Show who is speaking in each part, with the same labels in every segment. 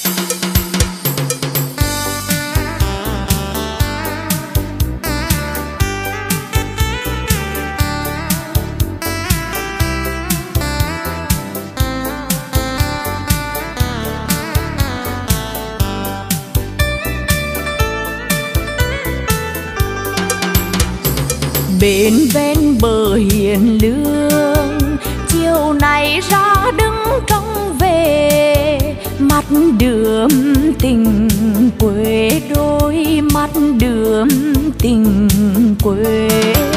Speaker 1: Bên ven bờ hiền lương, chiều nay ra đứng trông về, mắt đượm tình quê, đôi mắt đượm tình quê.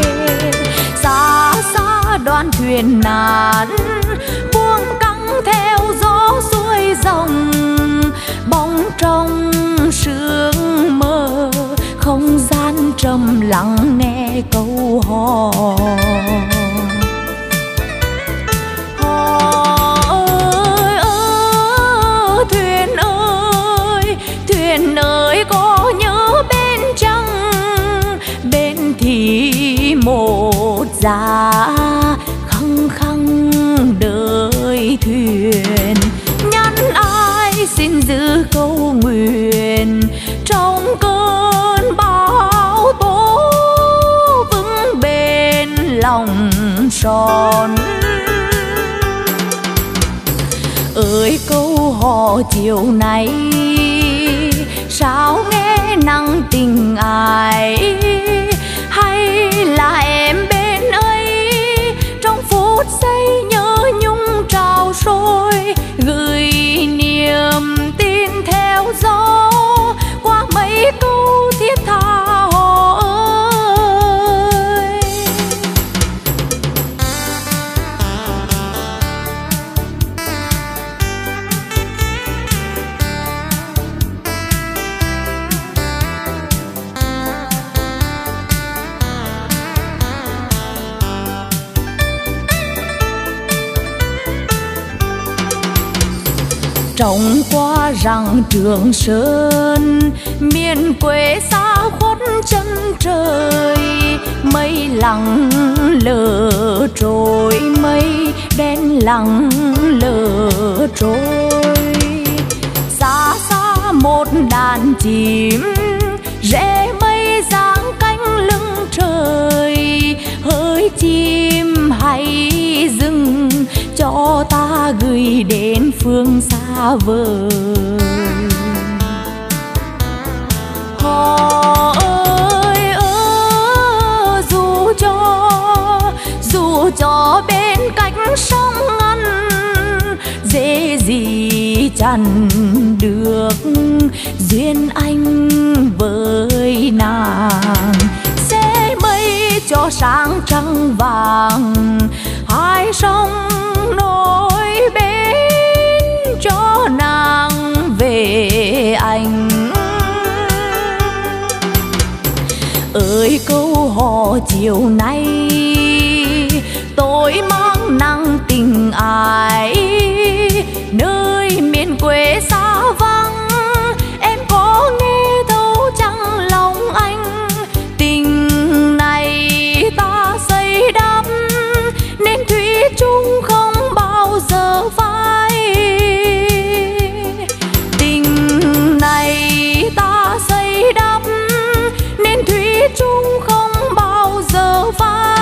Speaker 1: Xa xa đoàn thuyền nàn buông căng theo gió xuôi dòng, bóng trong sương mơ không gian trầm lặng nghe câu hò. Thuyền ơi có nhớ bên trăng, bên thì một giá khăng khăng đợi thuyền. Nhắn ai xin giữ câu nguyện trong cơn bão tố, vững bên lòng son. Ơi câu hò chiều nay sao nghe nắng tình ai, hay là em bên ấy trong phút giây nhớ nhung trào sôi, gửi niềm tin theo gió qua mấy câu thiết tha hò ơi. Trông qua rằng Trường Sơn, miền quê xa khuất chân trời, mây lặng lờ trôi, mây đen lặng lờ trôi. Xa xa một đàn chim rẽ mây giang cánh lưng trời, hỡi chim hãy dừng cho ta gửi đến phương xa vời. Hò ơi dù cho bên cạnh sông ngăn, dễ gì chẳng được duyên anh với nàng. Sẽ mây cho sáng trăng vàng, hai sông nối bên cho nàng về anh. Ơi câu hò chiều nay tôi mang nắng tình ai, nơi miền quê xa vắng em có nghe thấu chăng lòng anh. Tình này ta xây đắp nên thủy chung không bao giờ phai. Tình này ta xây đắp nên thủy chung không bao giờ phai.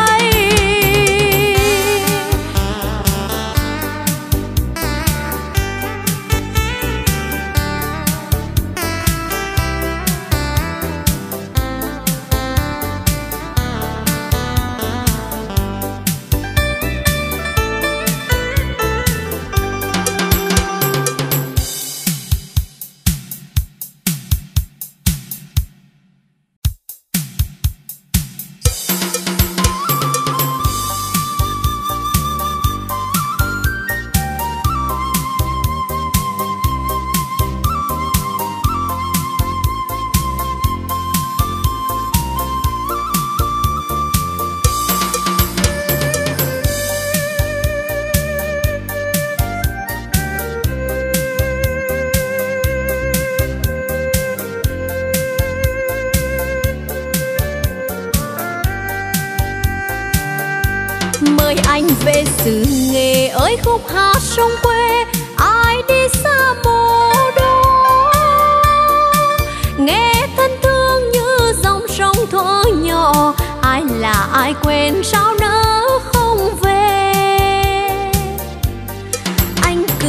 Speaker 2: Mời anh về xứ Nghệ ơi khúc hát sông quê, ai đi xa mồ đó.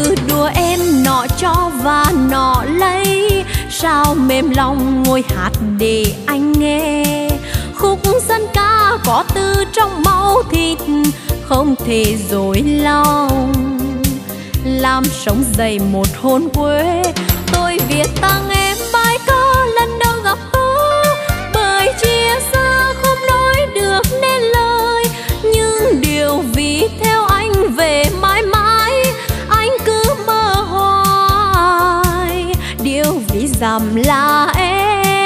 Speaker 2: cứ đùa em nọ cho và nọ lấy, sao mềm lòng ngồi hát để anh nghe. Khúc dân ca có từ trong máu thịt, không thể dối lòng. Làm sống dậy một hồn quê, tôi viết tặng em bài ca lần đầu gặp bố. Bởi chia xa không nói được nên lời, nhưng điều vì theo anh về mãi mãi. Anh cứ mơ hoài, điều vì dằm là em.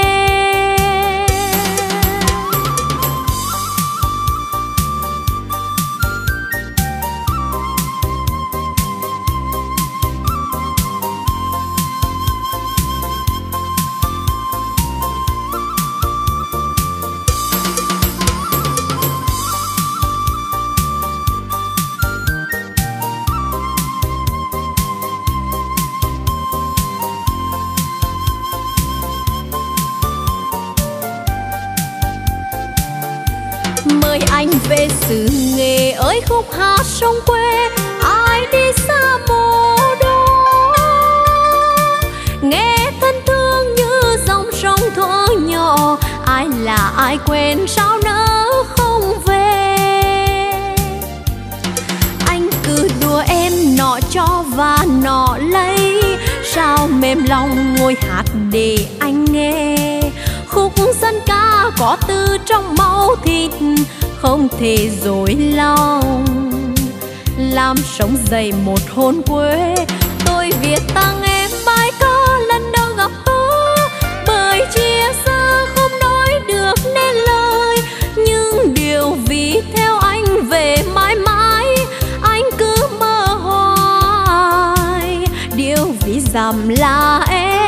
Speaker 2: Mời anh về xứ Nghệ ơi khúc hát sông quê, ai đi xa mồ đó nghe thân thương như dòng sông thuở nhỏ. Ai là ai quên sao nỡ không về. Anh cứ đùa em nọ cho và nọ lấy, sao mềm lòng ngồi hát để anh nghe. Khúc dân ca có từ trong máu thịt, không thể dối lòng. Làm sống dậy một hồn quê, tôi viết tặng em bài ca lần đầu gặp bố. Bởi chia xa không nói được nên lời, nhưng điều vì theo anh về mãi mãi. Anh cứ mơ hoài, điều vì dằm là em.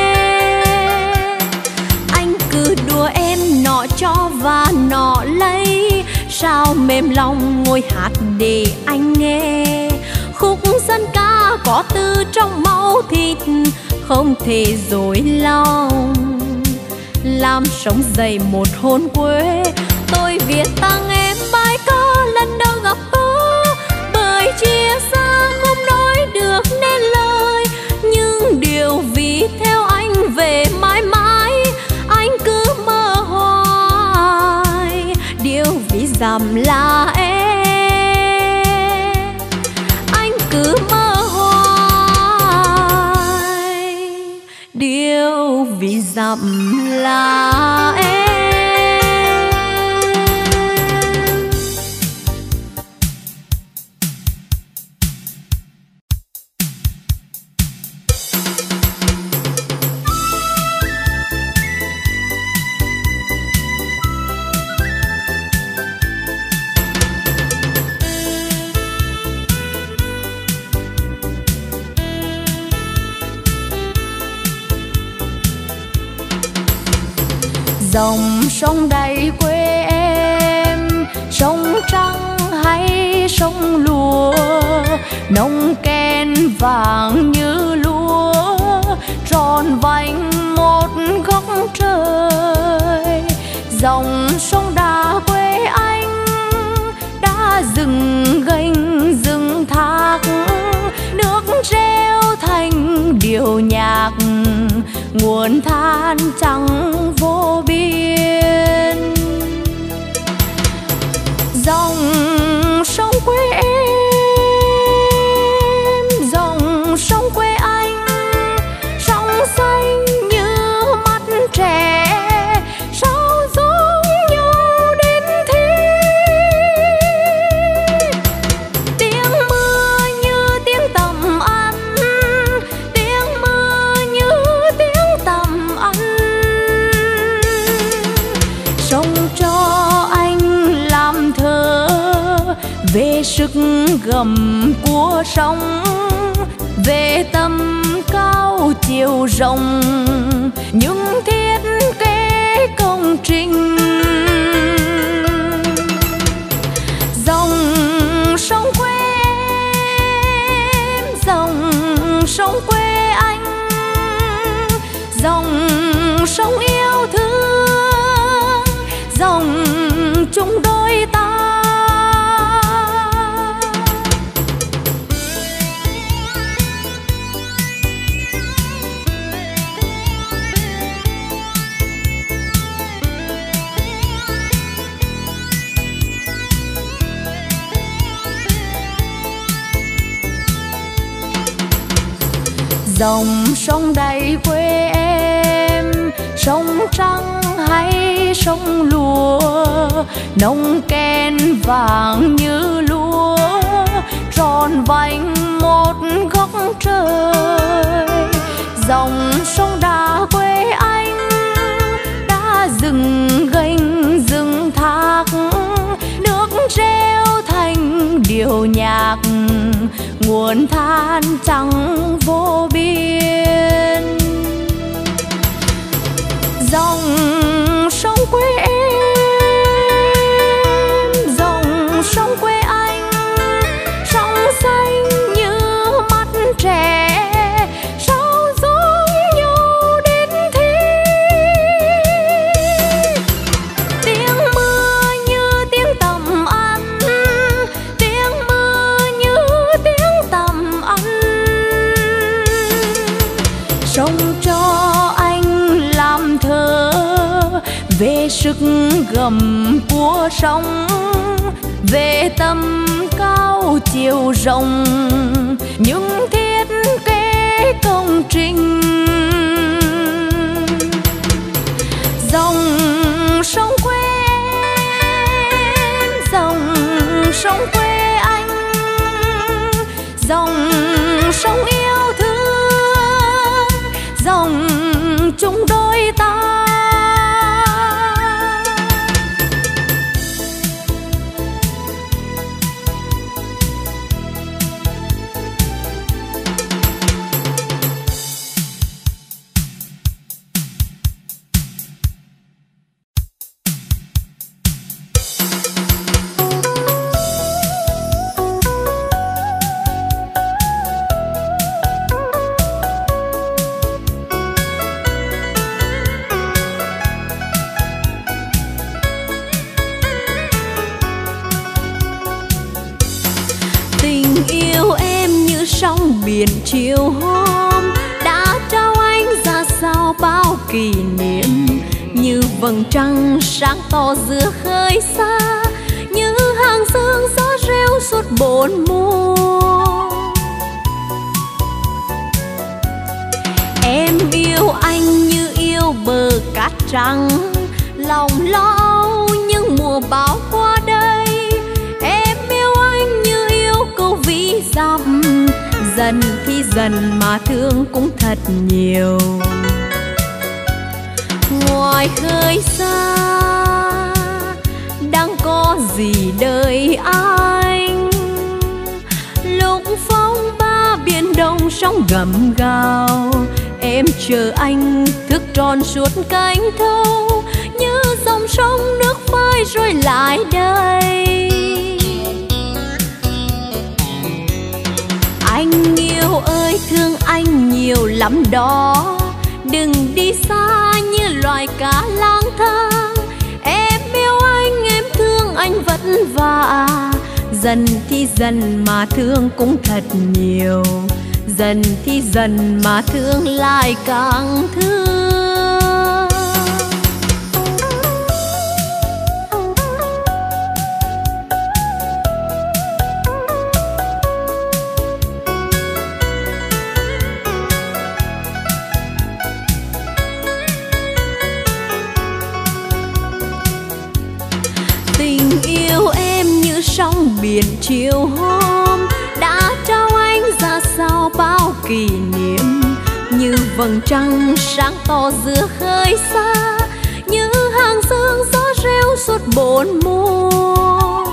Speaker 2: Cứ đùa em nọ cho và nọ lấy, sao mềm lòng ngồi hát để anh nghe. Khúc dân ca có từ trong máu thịt, không thể dối lòng. Làm sống dậy một hồn quê, tôi viết tặng em bài ca lần đầu gặp bố. Bởi chia xa không nói được nên lời, nhưng điều vì theo anh về mãi mãi. Anh cứ mơ hoài, điều vì dằm là em. Anh cứ mơ hoài, điều vì dằm là em.
Speaker 1: Dòng sông đầy quê em, sông trắng hay sông lúa, nông ken vàng như lúa, tròn vành một góc trời. Dòng sông Đà quê anh đã rừng gành rừng thác, nước reo thành điệu nhạc, nguồn than trắng vô biên. Dòng sông quê em, dòng sông quê anh, sông xanh như mắt trẻ, sao giống nhau đến thế. Tiếng mưa như tiếng tầm ăn, tiếng mưa như tiếng tầm ăn. Sông cho anh làm thơ về sức gầm của sông, về tầm cao chiều rộng những thiết kế công trình. Dòng sông quê em, dòng sông quê anh, dòng sông yêu thương, dòng chung đôi ta. Dòng sông đầy quê em, sông trắng hay sông lúa, nông ken vàng như lúa, tròn vành một góc trời. Dòng sông Đà quê anh đã rừng gành rừng thác, nước reo thành điệu nhạc, nguồn than trắng vô biên. Dòng sông quê em, dòng sông quê anh, sông xanh như mắt trẻ, sao giống nhau đến thế. Tiếng mưa như tiếng tầm ăn, tiếng mưa như tiếng tầm ăn. Sông cho anh làm thơ về sức gầm của sông, về tầm cao chiều rộng, những thiết kế công trình. Dòng sông quê em, dòng sông quê anh, dòng sông yêu thương, dòng chung đôi ta. Sông biển chiều hôm đã trao anh ra sao bao kỷ niệm, như vầng trăng sáng to giữa khơi xa, như hàng sương gió reo suốt bốn mùa. Em yêu anh như yêu bờ cát trắng, lòng lo âu những mùa bão qua đây. Em yêu anh như yêu câu ví dặm, dần thì dần mà thương cũng thật nhiều. Ngoài khơi xa đang có gì đợi anh, lúc phong ba biển đông sóng gầm gào. Em chờ anh thức tròn suốt cánh thâu, như dòng sông nước phai rồi lại đây. Anh yêu ơi thương anh nhiều lắm đó, đừng đi xa như loài cá lang thang. Em yêu anh, em thương anh vất vả, dần thì dần mà thương cũng thật nhiều, dần thì dần mà thương lại càng thương. Sông biển chiều hôm đã trao anh ra sao bao kỷ niệm, như vầng trăng sáng to giữa khơi xa, như hàng sương gió reo suốt bốn mùa.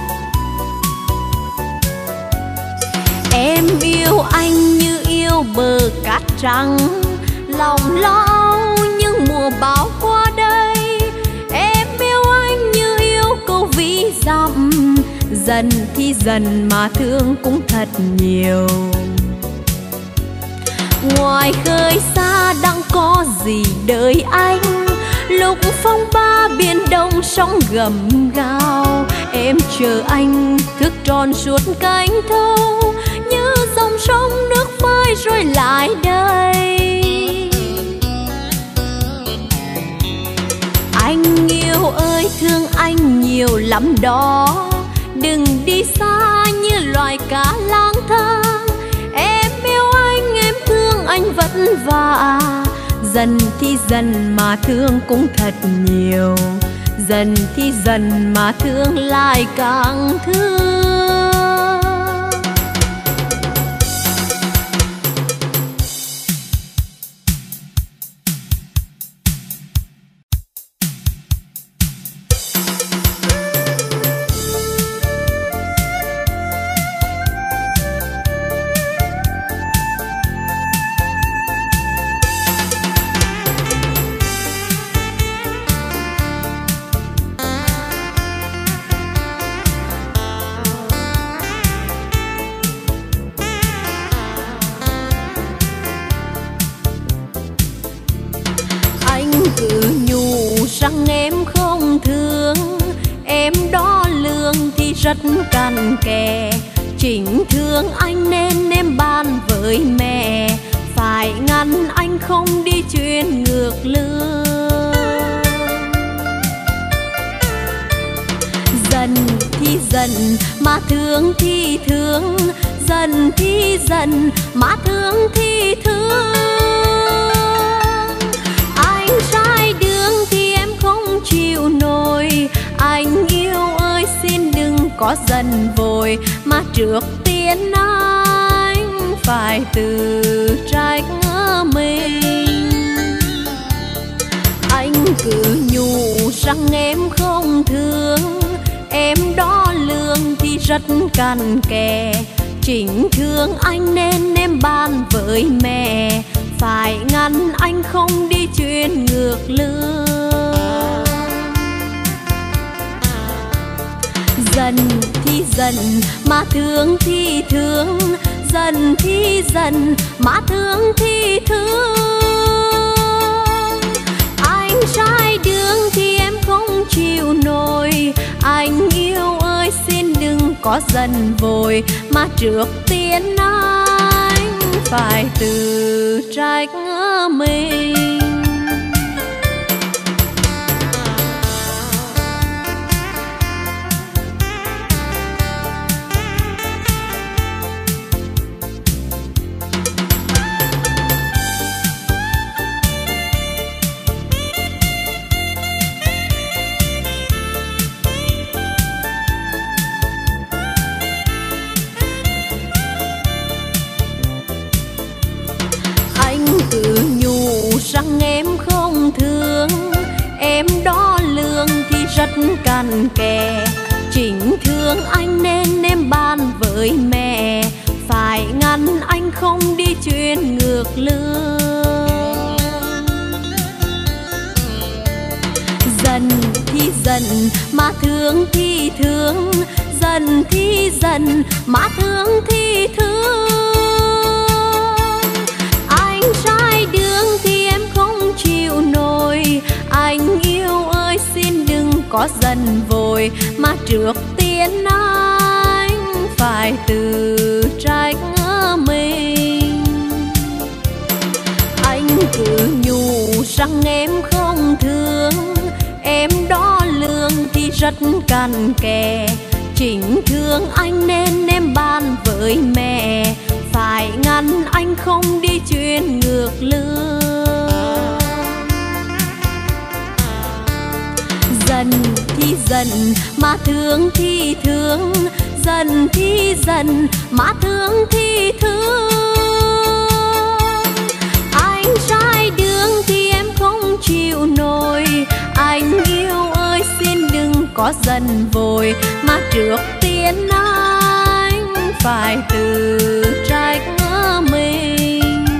Speaker 1: Em yêu anh như yêu bờ cát trắng, lòng lo âu những mùa bão qua đây. Em yêu anh như yêu câu ví dặm, dần thì dần mà thương cũng thật nhiều. Ngoài khơi xa đang có gì đợi anh, lúc phong ba biển đông sóng gầm gào. Em chờ anh thức tròn suốt cánh thâu, như dòng sông nước phai rồi lại đây. Anh yêu ơi thương anh nhiều lắm đó, đừng đi xa như loài cá lang thang. Em yêu anh, em thương anh
Speaker 2: qua. Dần thì dần mà thương cũng thật nhiều, dần thì dần mà thương lại càng thương. Cứ nhủ rằng em không thương, em đo lường thì rất cặn kẽ. Chính thương anh nên em ban với mẹ, phải ngăn anh không đi chuyến ngược lương. Dần thì dần mà thương thì thương, dần thì dần mà thương thì thương. Anh sai đường thì em không chịu nổi, anh yêu ơi xin đừng có giận vội, mà trước tiên anh phải tự trách mình. Anh cứ nhủ rằng em không thương, em đo lường thì rất cặn kẽ. Chính thương anh nên em ban với mẹ, phải ngăn anh không đi chuyến ngược lương. Dần thì dần mà thương thì thương, dần thì dần mà thương thì thương. Anh sai đường thì em không chịu nổi, anh yêu ơi xin đừng có giận vội, mà trước tiên anh phải tự trách mình. Cứ nhủ rằng em không thương, em đo lường thì rất cặn kẽ. Chính thương anh nên em ban với mẹ, phải ngăn anh không đi chuyến ngược lương. Dần thì dần mà thương thì thương, dần thì dần mà thương thì thương. Sai đường thì em không chịu nổi, anh yêu ơi xin đừng có giận vội, mà trước tiên anh phải tự trách mình. Anh cứ nhủ rằng em không thương, em đo lường thì rất cặn kẽ. Chính thương anh nên em ban với mẹ, phải ngăn anh không đi chuyến ngược lương. Dần thì dần mà thương thì thương, dần thì dần mà thương thì thương. Anh sai đường thì em không chịu nổi, anh yêu ơi xin đừng có giận vội, mà trước tiên anh phải tự trách mình.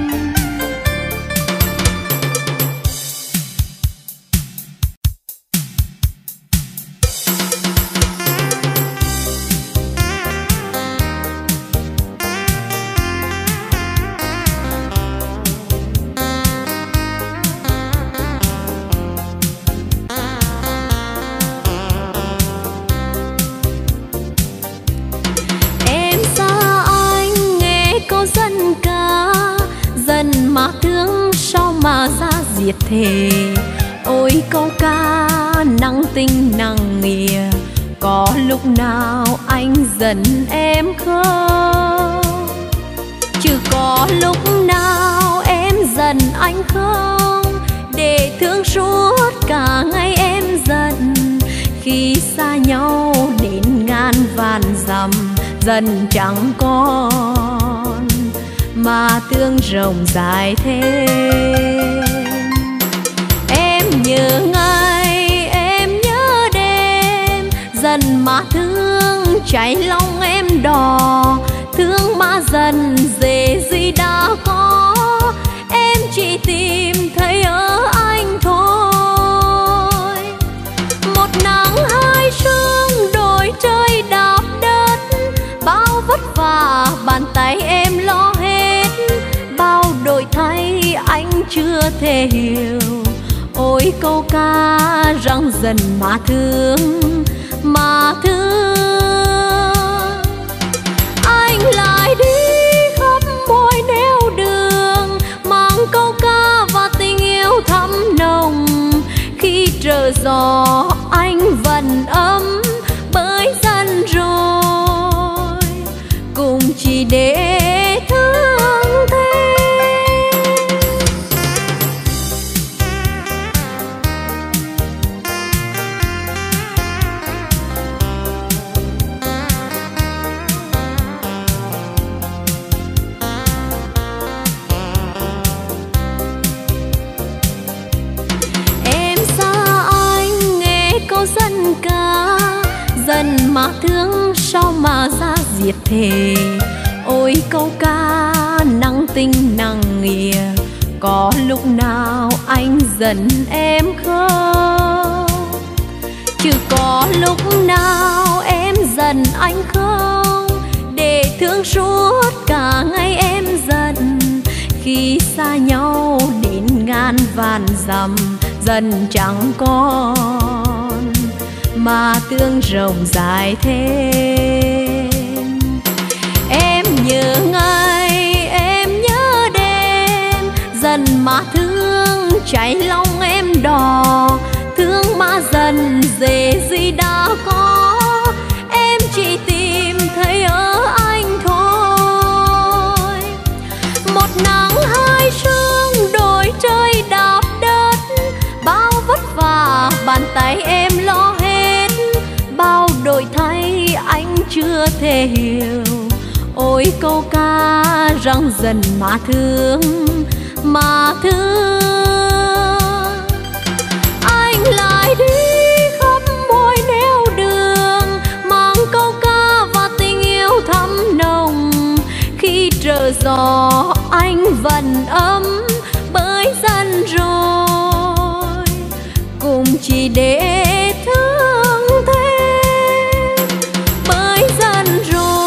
Speaker 2: Mà thương sao mà ra diệt thề, ôi câu ca nặng tình nặng nghĩa, có lúc nào anh giận em không? Chứ có lúc nào em giận anh không, để thương suốt cả ngày em giận. Khi xa nhau đến ngàn vạn dặm, dần chẳng còn mà thương rộng dài thêm. Em nhớ ngày, em nhớ đêm, dần mà thương cháy lòng em đỏ. Thương mà dần dễ gì đã có, em chỉ tìm thấy ở anh thôi. Một nắng hai sương đổi trời đạp đất, bao vất vả bàn tay em lo hết. Bao đổi thay anh chưa thể hiểu, ôi câu ca răng dần mà thương, mà thương. Anh lại đi khắp mọi nẻo đường, mang câu ca và tình yêu thắm nồng. Khi trở gió anh vẫn ấm bởi dần rồi, cùng chỉ để thương thêm. Dân ca dần mà thương sao mà ra diệt thề. Ôi câu ca nặng tình nặng nghĩa, có lúc nào anh giận em không? Chứ có lúc nào em giận anh không? Để thương suốt cả ngày em giận. Khi xa nhau đến ngàn vạn dặm, dần chẳng còn mà tương rộng dài thêm. Em nhớ ngày, em nhớ đêm, dần mà thương cháy lòng em đỏ. Thương mà dần dễ gì đã có, em chỉ tìm thấy ở anh thôi. Một nắng hai sương đổi trời đạp đất, bao vất vả bàn tay em lo hết. Bao đổi thay anh chưa thể hiểu, ôi câu ca răng dần mà thương, mà thương. Anh lại đi khắp mọi nẻo đường, mang câu ca và tình yêu thắm nồng. Khi trở gió anh vẫn ấm bởi dần rồi, cùng chỉ để thương thêm. Bởi dần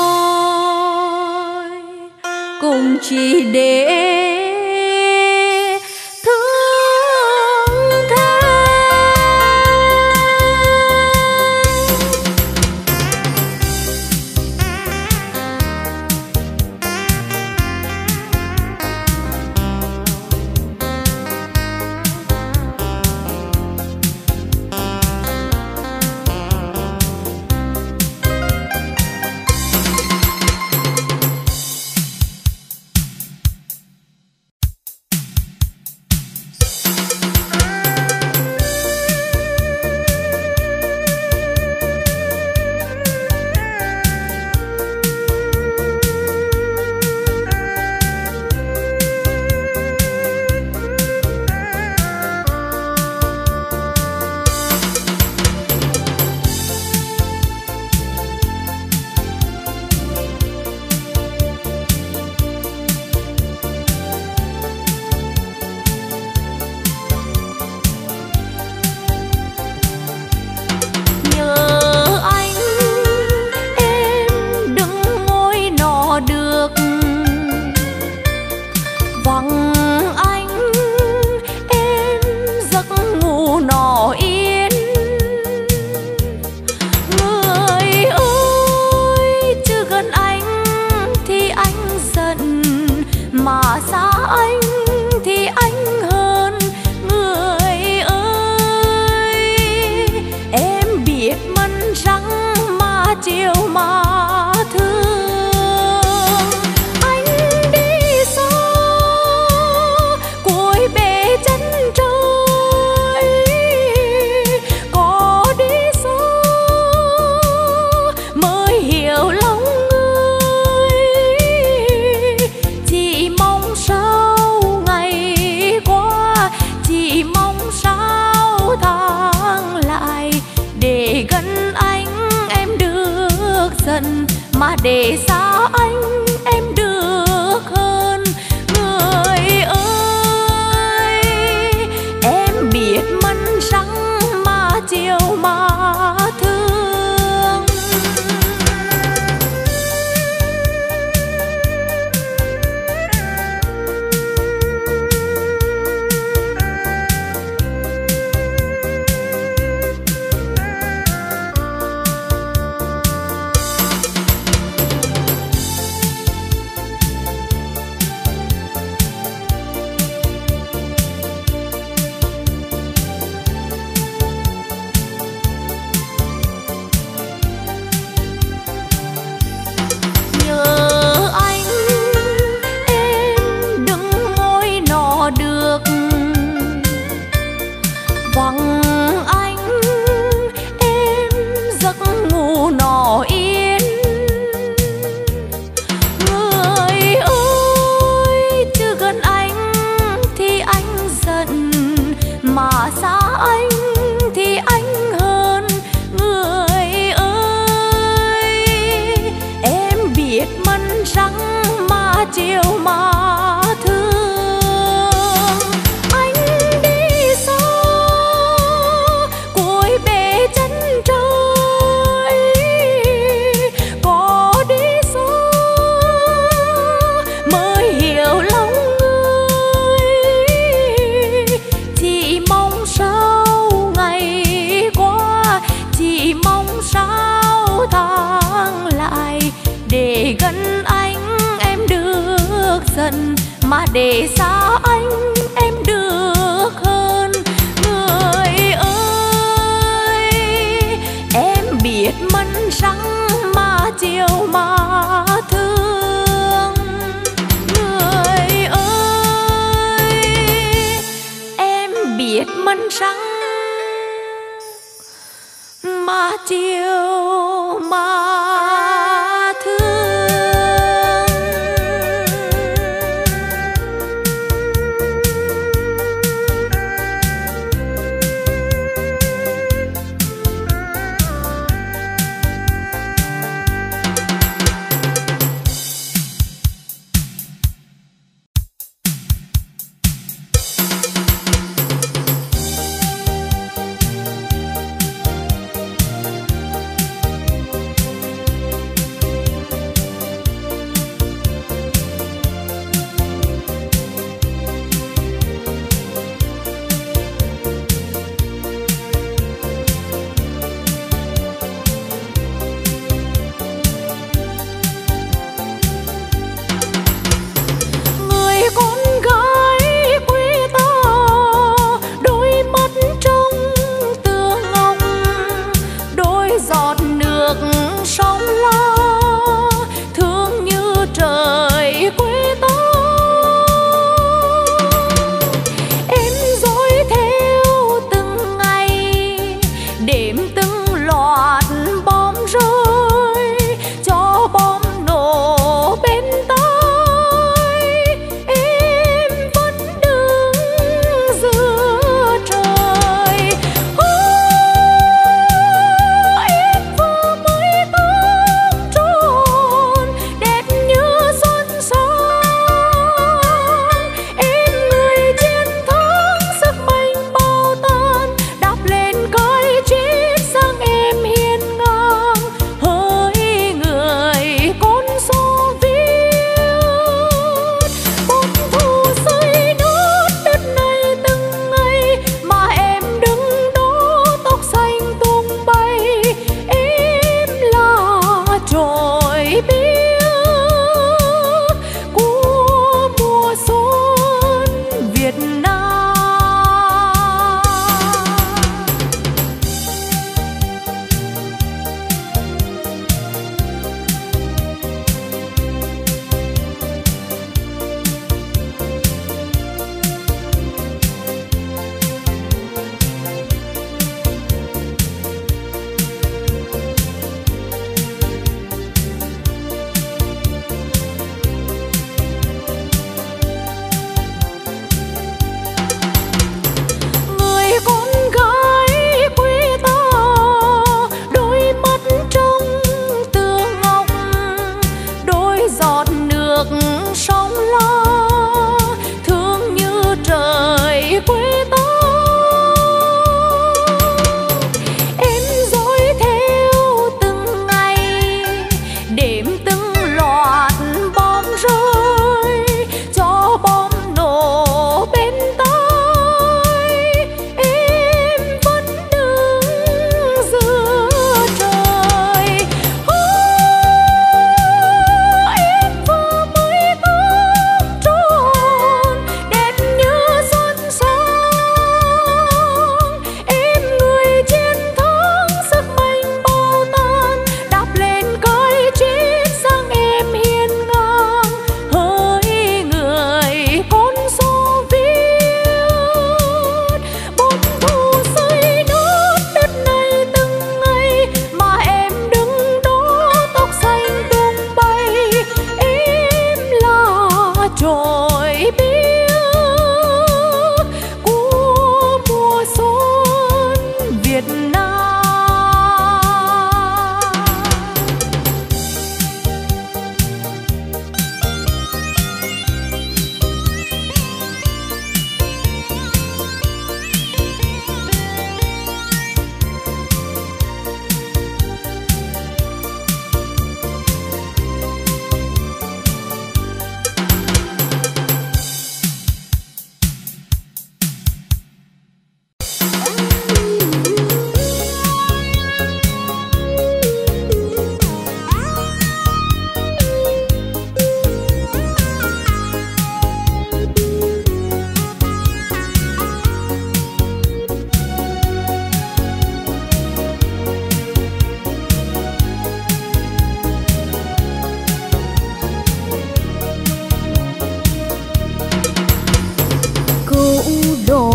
Speaker 2: rồi, cùng chỉ để
Speaker 1: để xa anh em được hơn. Người ơi, em biết mân răng mà chiều mà thương. Vắng anh em giấc ngủ nọ yên. Người ơi, chứ gần anh thì anh giận, mà xa anh thì anh hơn. Người ơi, em biết mân răng mà chiều mà thương. Để gần anh em được giận, mà để xa anh em được hơn. Người ơi, em biết mân răng mà chiều mà thương. Người ơi, em biết mân răng mà chiều mà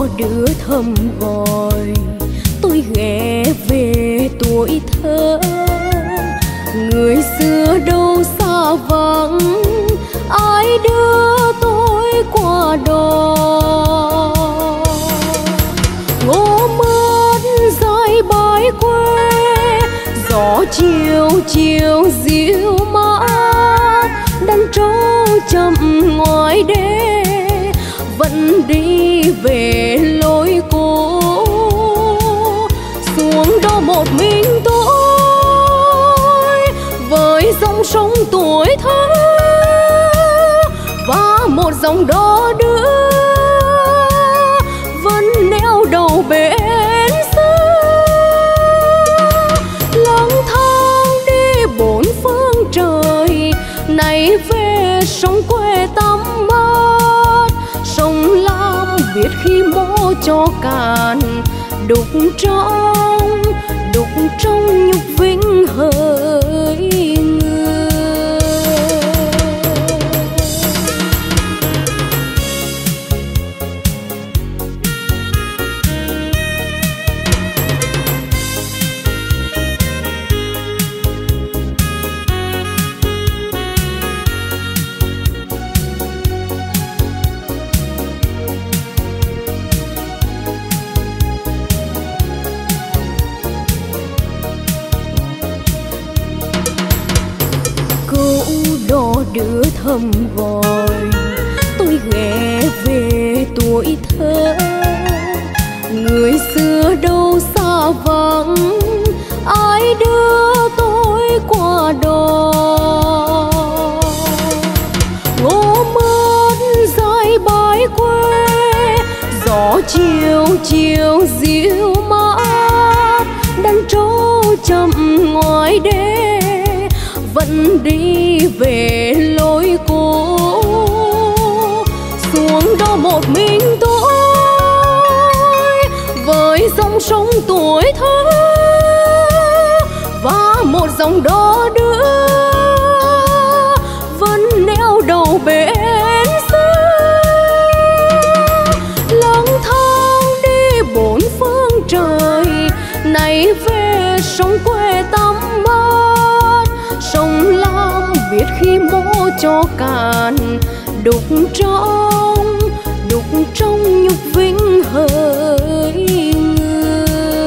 Speaker 2: đò đưa thầm gọi tôi ghé về tuổi thơ. Người xưa đâu xa vắng, ai đưa tôi qua đò. Ngô mất dài bãi quê, gió chiều chiều dịu mát. Đàn trâu chậm ngoài đê, vẫn đi về lối cũ. Xuống đó một mình tôi với dòng sông tuổi thơ và một dòng đò đưa vẫn neo đầu bến xưa. Lang thang đi bốn phương trời, nay về sông quê tắm mát. Sông Lam biết khi mô cho cạn, đục trong nhục vinh hỡi người. Đưa thầm gọi tôi ghé về tuổi thơ. Người xưa đâu xa vắng, ai đưa tôi qua đò. Ngô mất dài bãi quê, gió chiều chiều dịu mát. Đàn trâu chậm ngoài đê, vẫn đi về lối cũ. Xuống đó một mình tôi với dòng sông tuổi thơ và một dòng đò đưa vẫn neo đầu bến xưa. Lang thang đi bốn phương trời, nay về sông quê tắm mát. Sông Lam biết khi mô cho cạn, đục trong nhục vinh hỡi người.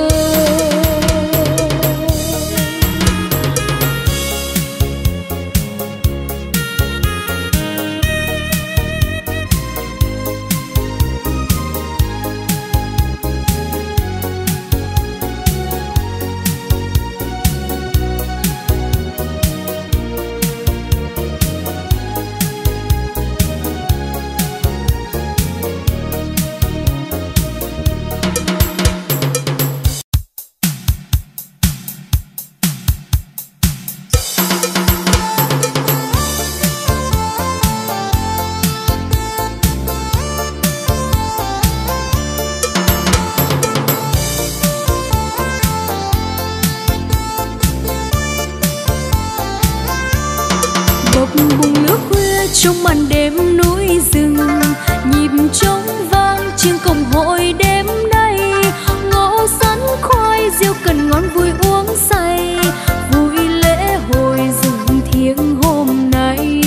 Speaker 1: Bùng nước khuya trong màn đêm núi rừng, nhịp trống vang chiêng cổng hội đêm nay. Ngô sắn khoai diêu cần ngon vui uống say, vui lễ hội rừng thiêng hôm nay.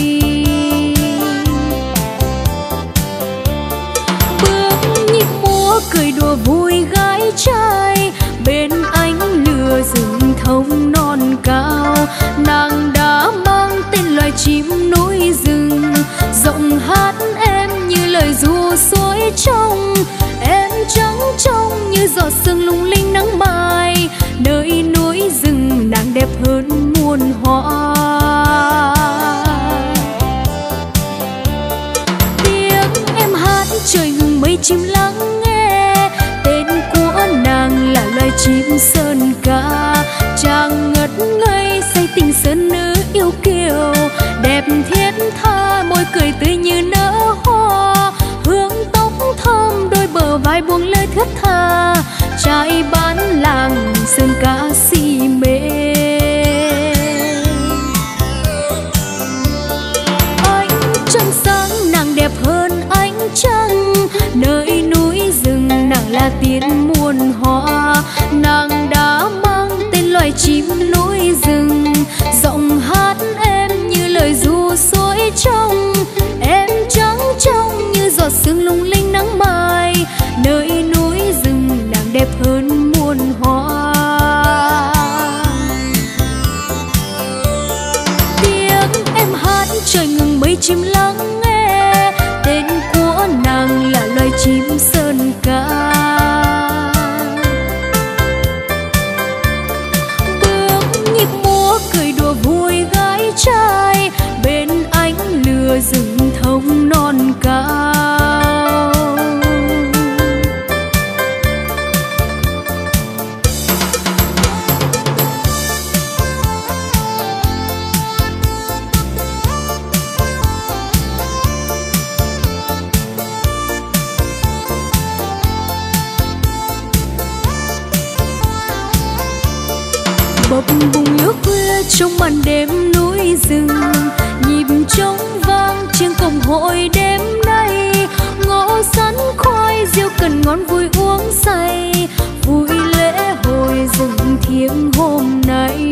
Speaker 1: Bước nhịp múa cười đùa vui gái trai, bên ánh lửa rừng thông non cao. Nàng đã mang tên loài chim núi rừng, giọng hát em như lời ru suối trong. Em trắng trong như giọt sương lung linh nắng mai, nơi núi rừng nàng đẹp hơn muôn hoa. Tiếng em hát trời ngừng mây chim lắng nghe, tên của nàng là loài chim sơn ca. Chàng ngất ngây say tình sơn nữ yêu kiều, đẹp thiết tha môi cười tươi như nở hoa. Hương tóc thơm đôi bờ vai buông lời thướt tha, trai bán làng sơn ca si mê. Ánh trăng sáng nàng đẹp hơn ánh trăng, nơi núi rừng
Speaker 2: là tiếng muôn hoa. Nàng đã mang tên loài chim núi rừng, giọng hát em như lời ru suối trong. Em trắng trong như giọt sương lung linh nắng mai, nơi núi rừng nàng đẹp hơn muôn hoa. Tiếng em hát trời ngừng mây chim lắng nghe, tên của nàng là loài chim sơn ca. Bước nhịp múa cười đùa vui gái trai, bên ánh lửa rừng thông non cao. Bập bùng lửa khuya trong màn đêm núi rừng, nhịp trống vang trên cổng hội đêm nay. Ngõ sắn khoai rượu cần ngon vui uống say, vui lễ hội rừng thiêng hôm nay.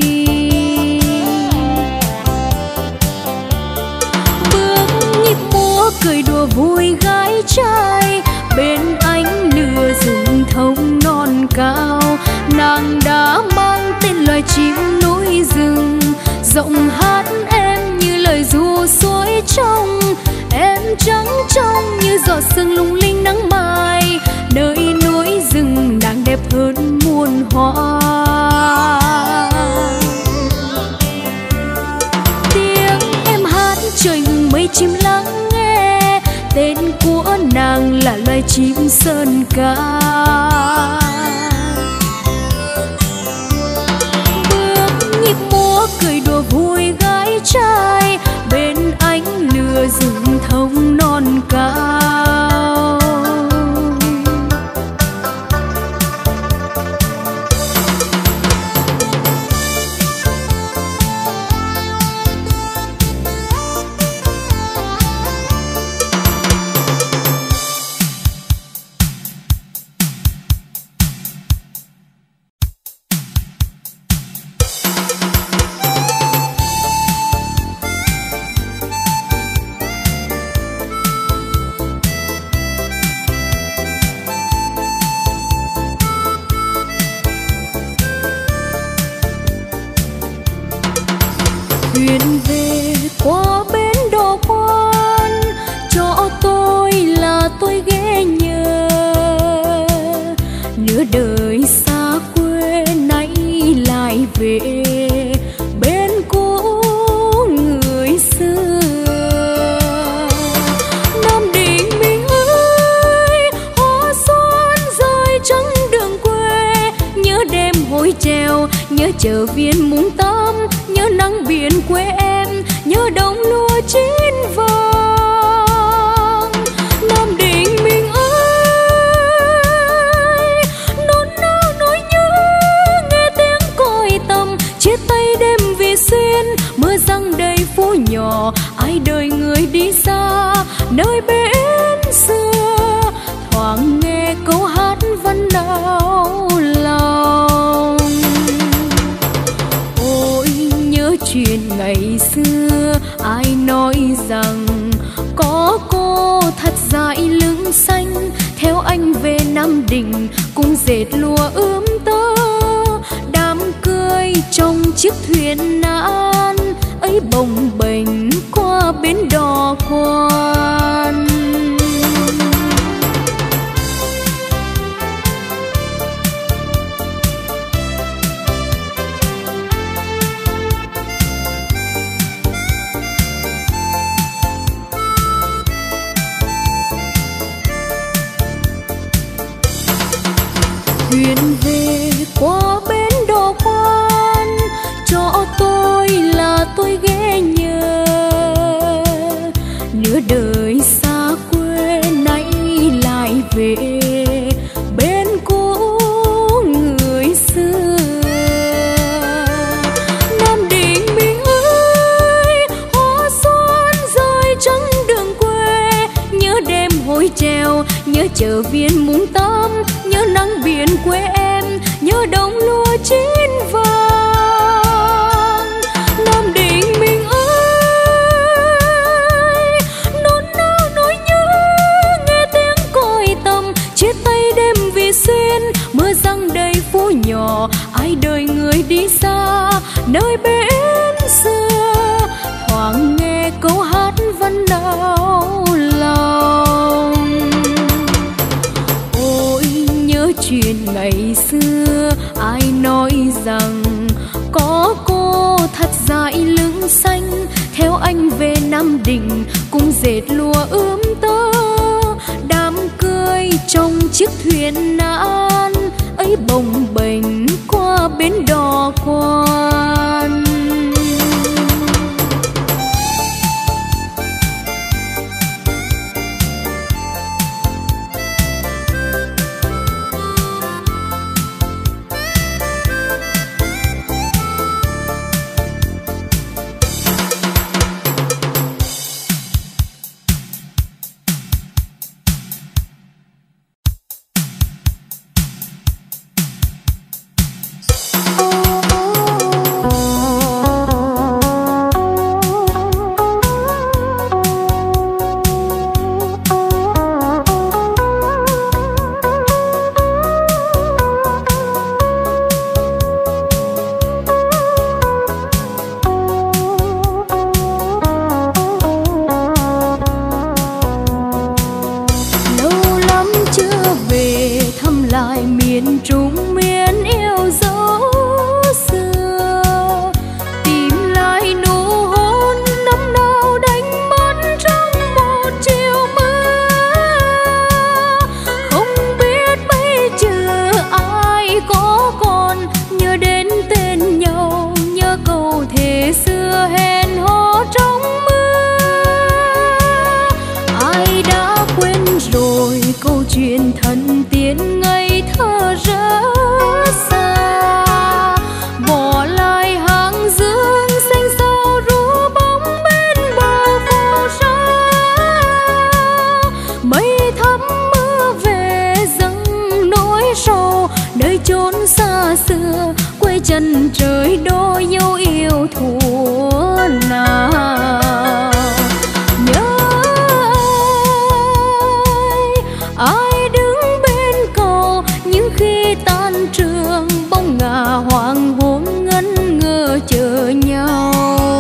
Speaker 2: Bước nhịp múa cười đùa vui gái trai, bên ánh lửa rừng thông non cao. Nàng đã mang tên loài chim núi rừng, giọng hát em như lời ru suối trong. Em trắng trong như giọt sương lung linh nắng mai, nơi núi rừng nàng đẹp hơn muôn hoa. Tiếng em hát trời ngừng mây chim lắng nghe, tên của nàng là loài chim sơn ca. Nhịp múa cười đùa vui gái trai, bên ánh lửa rừng thông non cao. Thuyền về qua bến đò quan, cho tôi là tôi ghé nhớ. Nửa đời xa quê nay lại về, bên cũ người xưa. Nam Định mình ơi, hoa xuân rơi trắng đường quê. Nhớ đêm hồi treo, nhớ chợ viên Mùng Tám, nhớ nắng biển quê em, nhớ đồng lúa chín vàng. Nam Định mình ơi, nôn nao nỗi nhớ, nghe tiếng còi tầm, chia tay đêm vì xuyên. Mưa giăng đầy phố nhỏ, ai đời người đi xa, nơi bến xưa thoảng nghe câu hát văn đau lòng. Chuyện ngày xưa ai nói rằng có cô thật dại lưng xanh, theo anh về Nam Định cùng dệt lụa ươm tơ. Đám cưới trong chiếc thuyền nan ấy bồng bềnh qua bến đò quan. Thuyền về qua bến đò quan, cho tôi là tôi ghé nhớ. Nửa đời xa quê nay lại về, bên cũ người xưa. Nam Định mình ơi, hoa xuân rơi trắng đường quê. Nhớ đêm hồi treo, nhớ chợ viên Mùng Tám, nhớ nắng biển quê em, nhớ đồng lúa chín vàng. Nam Định mình ơi, nôn nao nỗi nhớ, nghe tiếng còi tầm, chia tay đêm vì xuyên, mưa giăng đầy phố nhỏ, ai đời người đi xa, nơi bến xưa, thoáng nghe câu hát vẫn đau lòng. Ôi nhớ chuyện ngày xưa, ai nói rằng có cô thật dại lưng xanh, theo anh về Nam Định cùng dệt lụa ươm tơ, đám cưới trong chiếc thuyền nan ấy bồng bềnh qua bến đò quan. chân trời đôi dấu yêu thuở nào. Nhớ ai đứng bên cầu những khi tan trường, bóng ngả hoàng hôn ngân ngơ chờ nhau.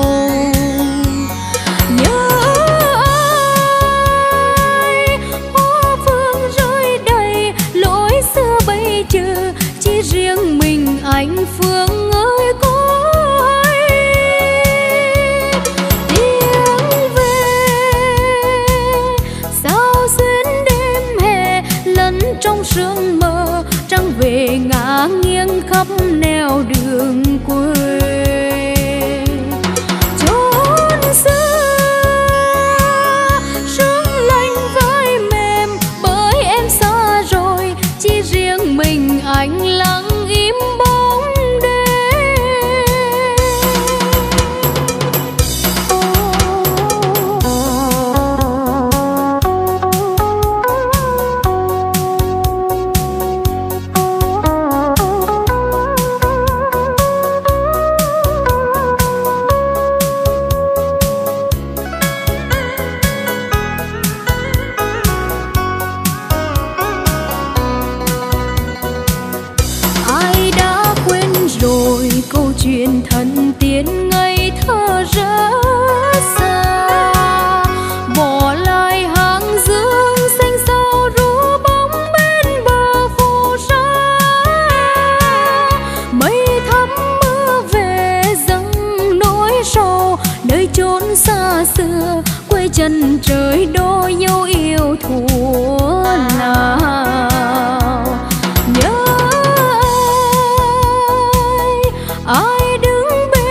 Speaker 2: Nhớ ai hoa phương rơi đầy lối xưa bây giờ, chỉ riêng mình anh Phương ơi có hay tiếng về sao xuyên đêm hè lẫn trong sương mờ, trăng về ngả nghiêng khắp nẻo đường quê. Chốn xưa sương lạnh vai mềm bởi em xa rồi, chỉ riêng mình anh lặng im bóng câu chuyện thần tiên ngây thơ rất xa, bỏ lại hàng dương xanh sao ru bóng bên bờ phù sa. Mây thắm mưa về dâng nỗi sầu nơi chốn xa xưa, quê chân trời đôi dấu yêu thuở nào. Nhớ ai đứng bên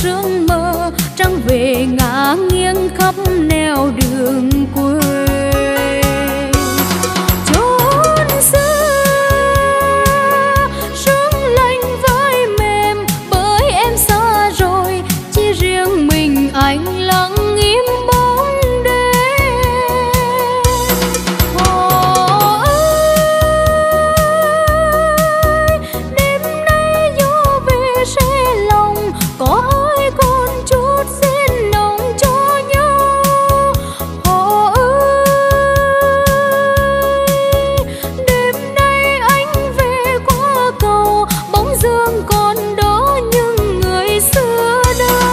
Speaker 2: sương mơ, trăng về ngả nghiêng khắp nẻo đường quê. Chốn xưa sương lạnh vai mềm, bởi em xa rồi, chỉ riêng mình anh lặng im bóng đêm. Họ ơi, đêm nay gió về sẽ lòng, có ai còn chút xin nồng cho nhau. Họ ơi, đêm nay anh về qua cầu, bóng dương còn đó nhưng người xưa đâu.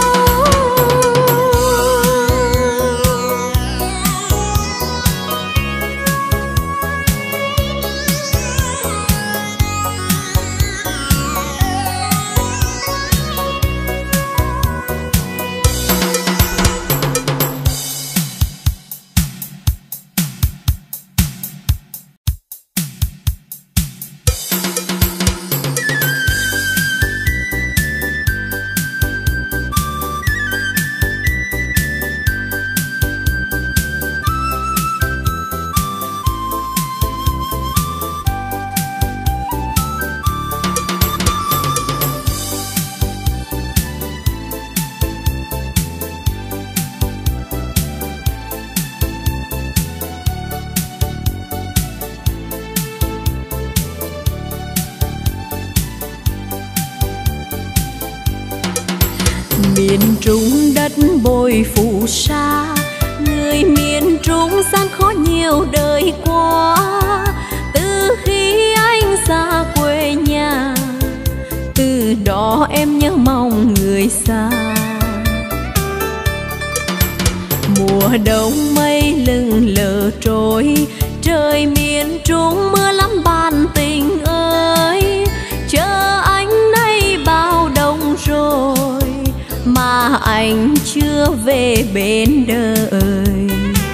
Speaker 2: Miền Trung đất bồi phù sa, người miền Trung gian khó nhiều đời qua. Từ khi anh xa quê nhà, từ đó em nhớ mong người xa. Mùa đông mây lững lờ trôi, trời miền Trung mưa lắm bạn tình ơi. Chờ anh nay bao đông rồi, mà anh chưa về bên đời.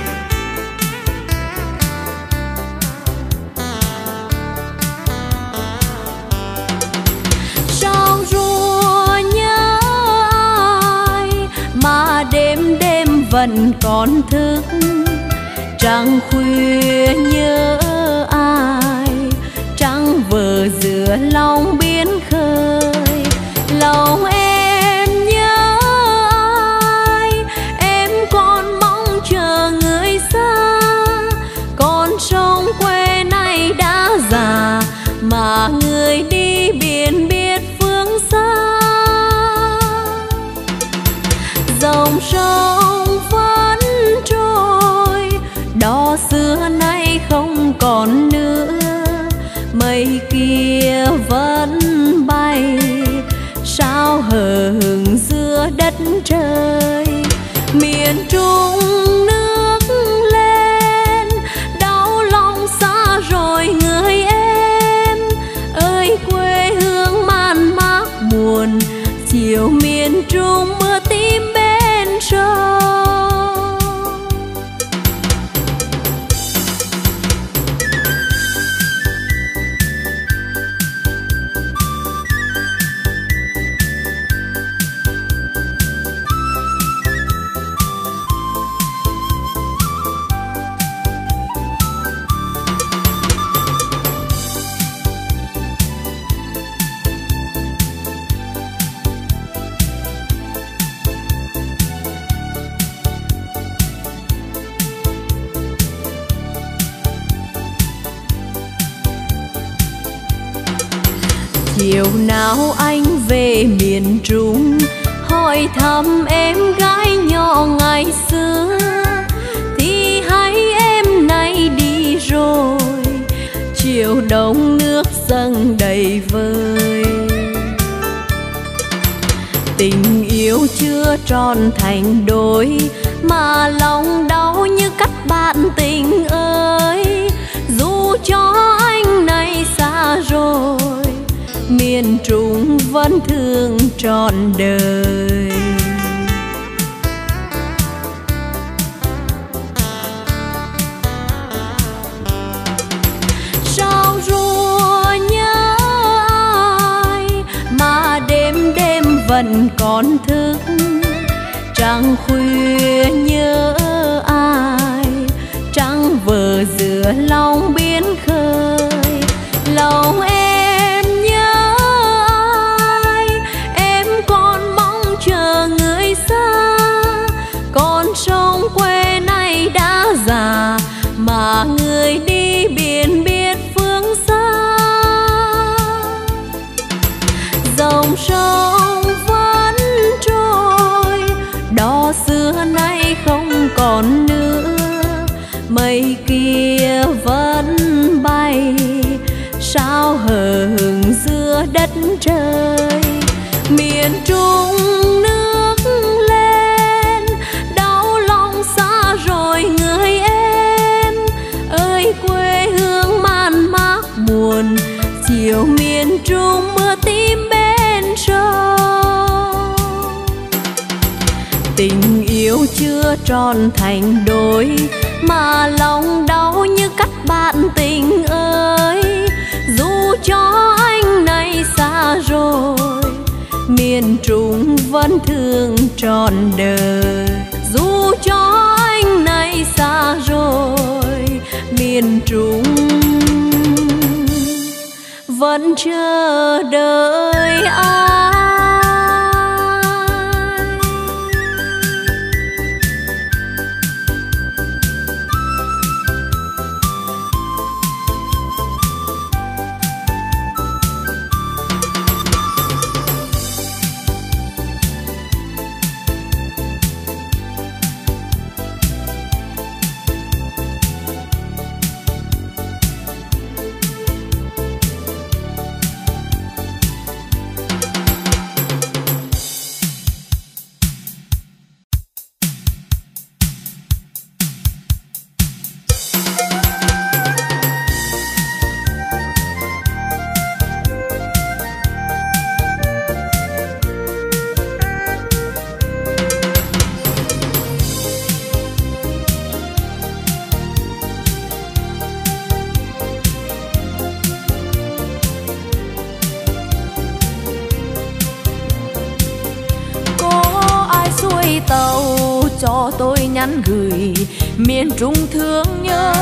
Speaker 2: Sao rùa nhớ ai mà đêm đêm vẫn còn thức, trăng khuya nhớ ai, trăng vờ giữa lòng biển khơi. Lòng em nhớ ai, em còn mong chờ người xa. Con sông quê này đã già, mà người đi biển biết phương xa. Dòng sông vẫn trôi, đò xưa nay không còn nữa. Mây kia vẫn bay, sao hờ hững giữa đất trời. Miền Trung nước lên, đau lòng xa rồi người em ơi. Quê hương man mác buồn, chiều miền Trung mưa tím bên sông. Chiều nào anh về miền Trung, hỏi thăm em gái nhỏ ngày xưa, thì hay em nay đi rồi. Chiều đông nước dâng đầy vơi, tình yêu chưa tròn thành đôi, mà lòng đau như cắt bạn tình ơi. Dù cho anh nay xa rồi, miền Trung vẫn thương trọn đời. Sao rùa nhớ ai mà đêm đêm vẫn vẫn còn thức, trăng khuya nhớ ai, trăng vờ giữa lòng biển khơi. Lòng em nhớ ai, em còn mong chờ người xa. Con sông quê này đã già, mà người đi biển biết phương xa. Dòng sông vẫn trôi, đò xưa nay không còn nữa. Mây kia vẫn bay, sao hờ hững giữa đất trời. Miền Trung nước lên, đau lòng xa rồi người em. Ơi quê hương man mác buồn, chiều miền Trung mưa tím bên sông. Tình yêu chưa tròn thành đôi, mà lòng đau như cắt bạn tình ơi. Dù cho anh này xa rồi, miền Trung vẫn thương trọn đời. Dù cho anh này xa rồi, miền Trung vẫn chờ đợi ai.
Speaker 1: Tàu cho tôi nhắn gửi, miền Trung thương nhớ.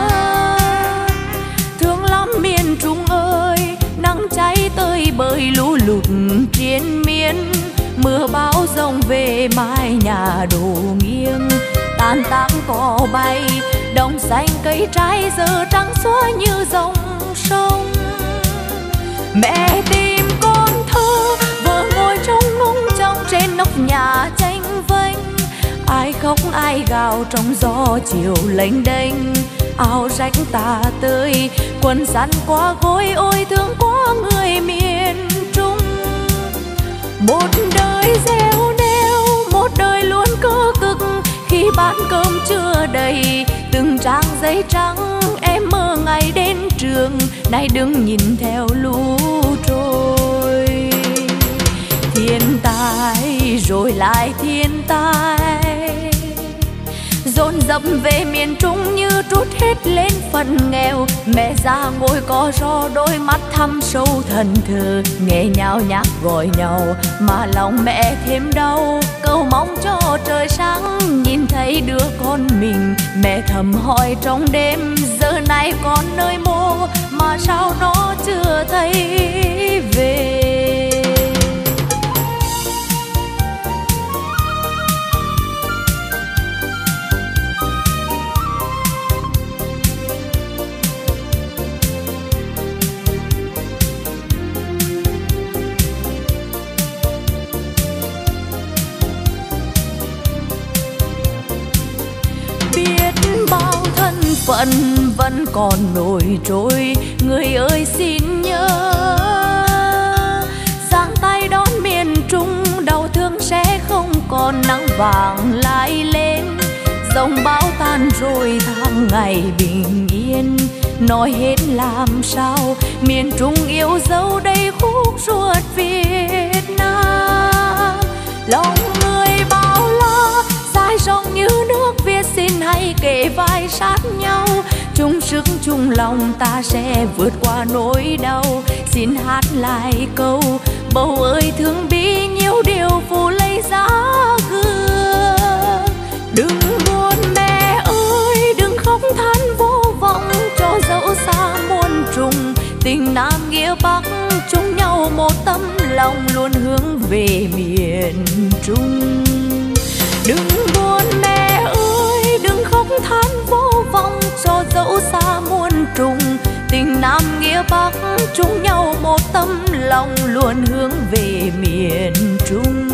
Speaker 1: Thương lắm miền Trung ơi, nắng cháy tơi bời lũ lụt triền miên. Mưa bão rông về mái nhà đổ nghiêng, tan tác cỏ bay, đồng xanh cây trái giờ trắng xóa như dòng sông. Mẹ tìm con thơ vợ ngồi trong nung trong trên nóc nhà tranh vênh. Ai khóc ai gào trong gió chiều lênh đênh. Áo rách tà tơi quần sắn qua gối, ôi thương quá người miền Trung. Một đời gieo neo, một đời luôn cơ cực, khi bát cơm chưa đầy từng trang giấy trắng. Em mơ ngày đến trường, nay đừng nhìn theo lũ trôi. Thiên tai rồi lại thiên tai, dồn dập về miền Trung như trút hết lên phần nghèo. Mẹ già ngồi co ro, đôi mắt thăm sâu thần thờ, nghe nhao nhác gọi nhau mà lòng mẹ thêm đau. Cầu mong cho trời sáng nhìn thấy đứa con mình. Mẹ thầm hỏi trong đêm, giờ này con nơi mô mà sao nó chưa thấy về. Phận vẫn còn nổi trôi, người ơi xin nhớ. Giang tay đón miền Trung, đau thương sẽ không còn, nắng vàng lại lên. Dòng bão tan rồi tháng ngày bình yên, nói hết làm sao miền Trung yêu dấu đây khúc ruột Việt Nam. Lòng người bao la dài rộng như nước Việt, xin hãy kề vai sát nhau, chung sức chung lòng ta sẽ vượt qua nỗi đau. Xin hát lại câu bầu ơi thương bi nhiều yêu điều phù lấy giá gương. Đừng buồn mẹ ơi, đừng khóc than vô vọng, cho dẫu xa muôn trùng tình Nam nghĩa Bắc chung nhau một tấm lòng luôn hướng về miền Trung. Đừng buồn mẹ ơi, đừng khóc than vô vọng, cho dẫu xa muôn trùng tình Nam nghĩa Bắc chung nhau một tấm lòng luôn hướng về miền Trung.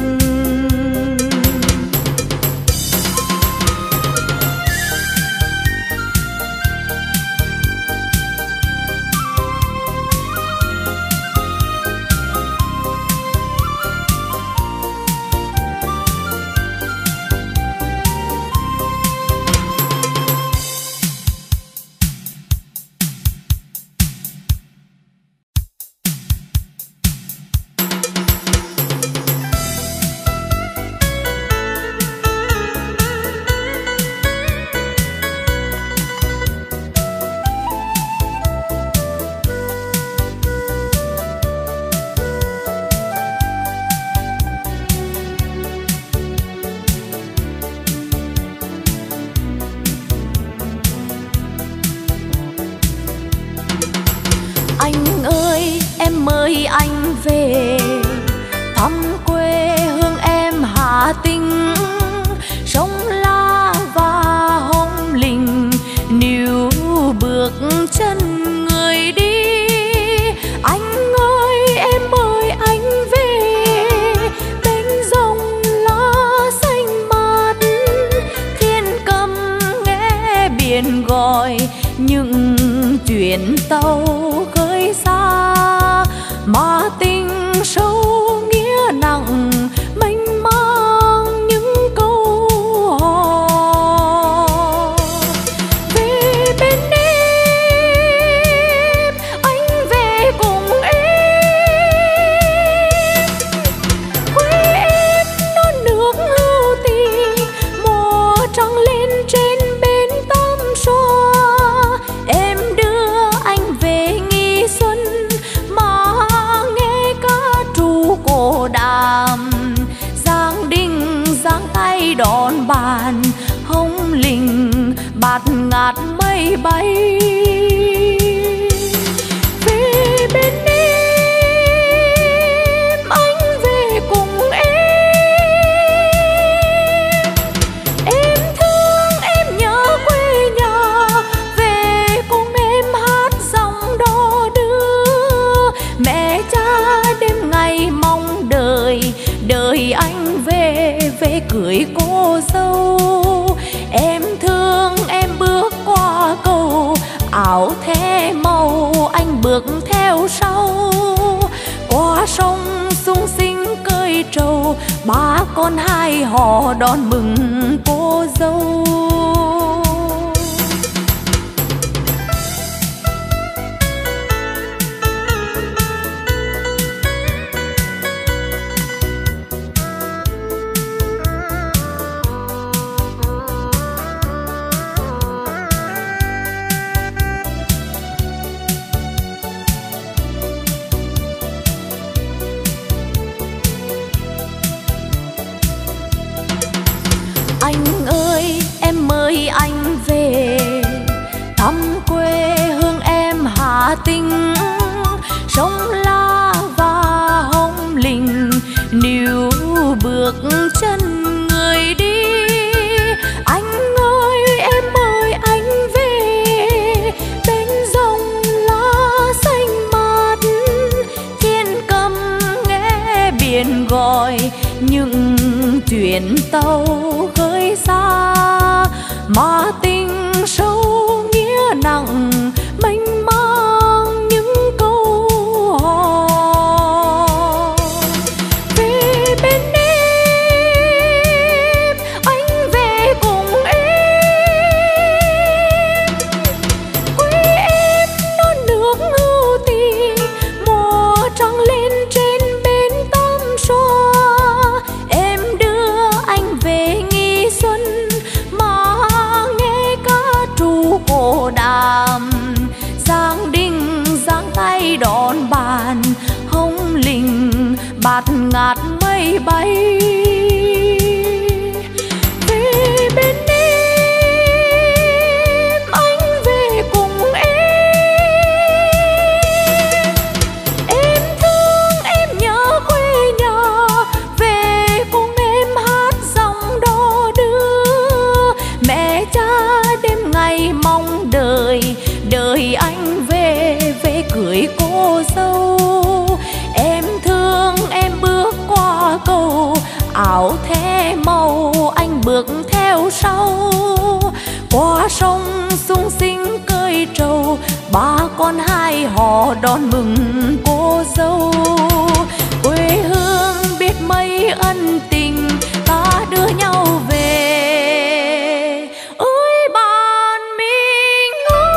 Speaker 1: Anh ơi, em mời anh về thăm quê hương em Hà Tĩnh, sông La và Hồng Lĩnh níu bước chân người đi. Anh ơi, em mời anh về bên dòng lá xanh mát, thiên cầm nghe biển gọi những chuyến tàu khơi xa, mà tình sâu nghĩa nặng mênh mang những câu hò. Về bên em, anh về cùng em, quê em non nước hữu tình, mùa trăng lên trên bến Tam Xoa. Em đưa anh về Nghi Xuân mà nghe ca trù cổ đàm, Giang Đinh giang tay đón bàn, Hồng Lĩnh bạt ngát mây bay. Về bên em, anh về cùng em thương em nhớ quê nhà, về cùng em hát dòng đò đưa. Mẹ cha đêm ngày mong đợi, đợi anh về, về cưới cô dâu. Em thương em bước qua cầu, áo the màu anh bước theo sau. Qua sông sung sinh cơi trầu, ba con hai họ đón mừng cô dâu. Anh ơi, em mời anh về thăm quê hương em Hà Tĩnh, sông La và Hồng Lĩnh níu bước chân người đi. Anh ơi, em mời anh về bên dòng lá xanh mát, thiên cầm nghe biển gọi những chuyến tàu khơi xa, mà tình sâu nghĩa nặng mênh mang những câu hò. Về bên em, anh về cùng em, quê em non nước hữu tình, mùa trăng lên trên bến Tam Xoa. Em đưa anh về Nghi Xuân mà nghe ca trù cổ đàm, Giang Đinh giang tay đón bàn, Hồng Lĩnh bạt ngát mây bay. Về bên em, anh về cùng em thương em nhớ quê nhà, về cùng em hát dòng đò đưa. Mẹ cha đêm ngày mong đợi, đợi anh về, về cưới cô dâu. Em thương em bước qua cầu, áo thề màu anh bước theo sau. Qua sông sung sinh cơi trầu, ba con hai họ đón mừng cô dâu. Quê hương biết mấy ân tình, ta đưa nhau về. Ơi bạn mình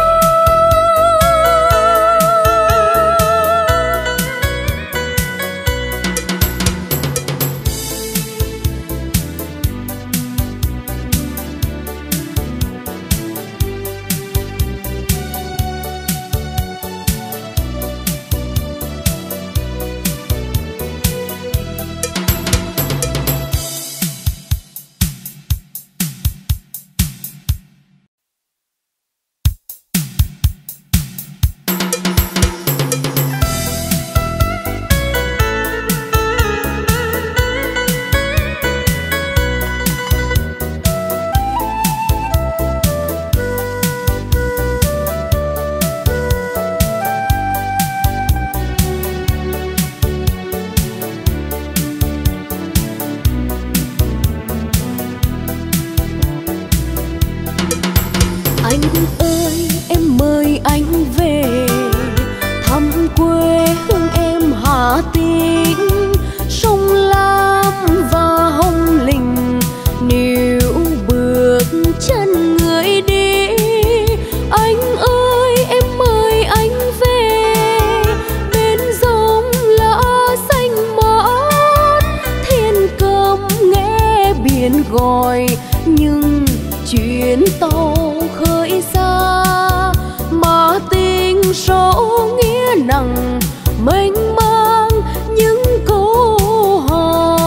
Speaker 1: gọi, nhưng chuyến tàu khơi xa mà tình sâu nghĩa nặng mênh mang những câu hò.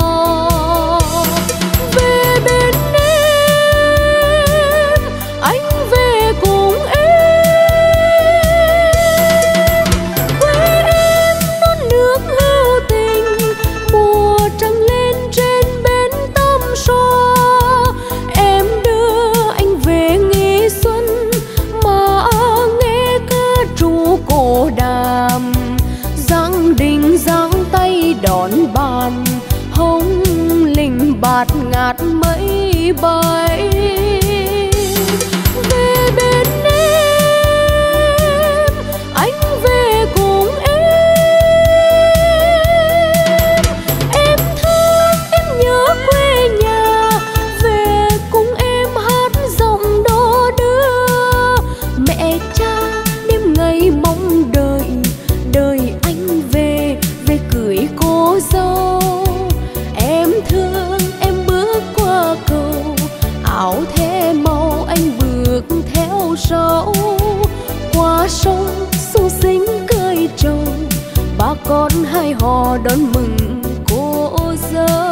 Speaker 1: Về bên em, anh về cùng em. Quê em non nước hữu tình, mùa trăng lên trên bến Tâm Xoa. Em đưa anh về nghỉ xuân mà nghe ca ru cổ đàm. Giang đình giang tay đón bàn, hồng linh bạt ngát mấy bay. Về bên em, anh về cùng em. Em thương em nhớ quê nhà, về cùng em hát giọng đò đưa. Mẹ cha đêm ngày mong đợi, đợi anh về, về cưới cô dâu. Em thương em bước qua cầu, áo thề màu anh bước theo sau. Qua sông sung sinh cơi trầu, ba con hai hò đón mừng cô dâu.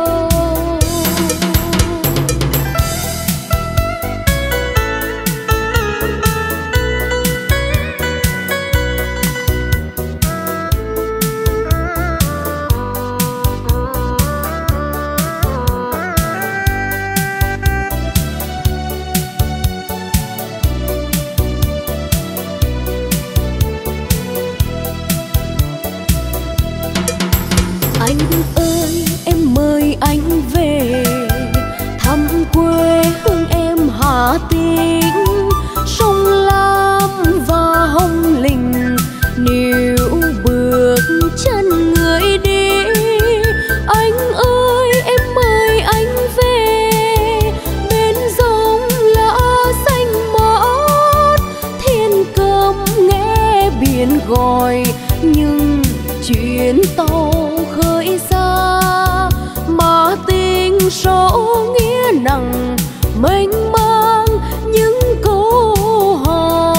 Speaker 1: Anh ơi em mời anh về thăm quê hương em Hà Tĩnh. Sông Lam và Hồng Linh níu bước chân người đi. Anh ơi em mời anh về bên dòng lá xanh mát. Thiên cầm nghe biển gọi, nhưng chuyến tàu khơi xa mà tình sâu nghĩa nặng mênh mang những câu hò.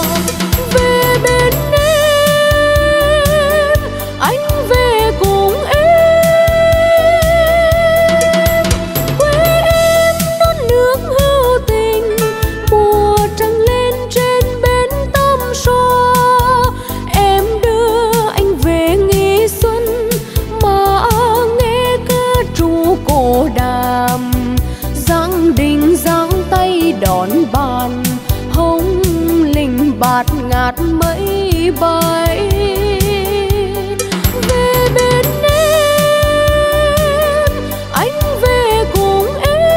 Speaker 1: Về bên em, anh về cùng em.
Speaker 2: bạt ngát mây bay. Về bên em, anh về cùng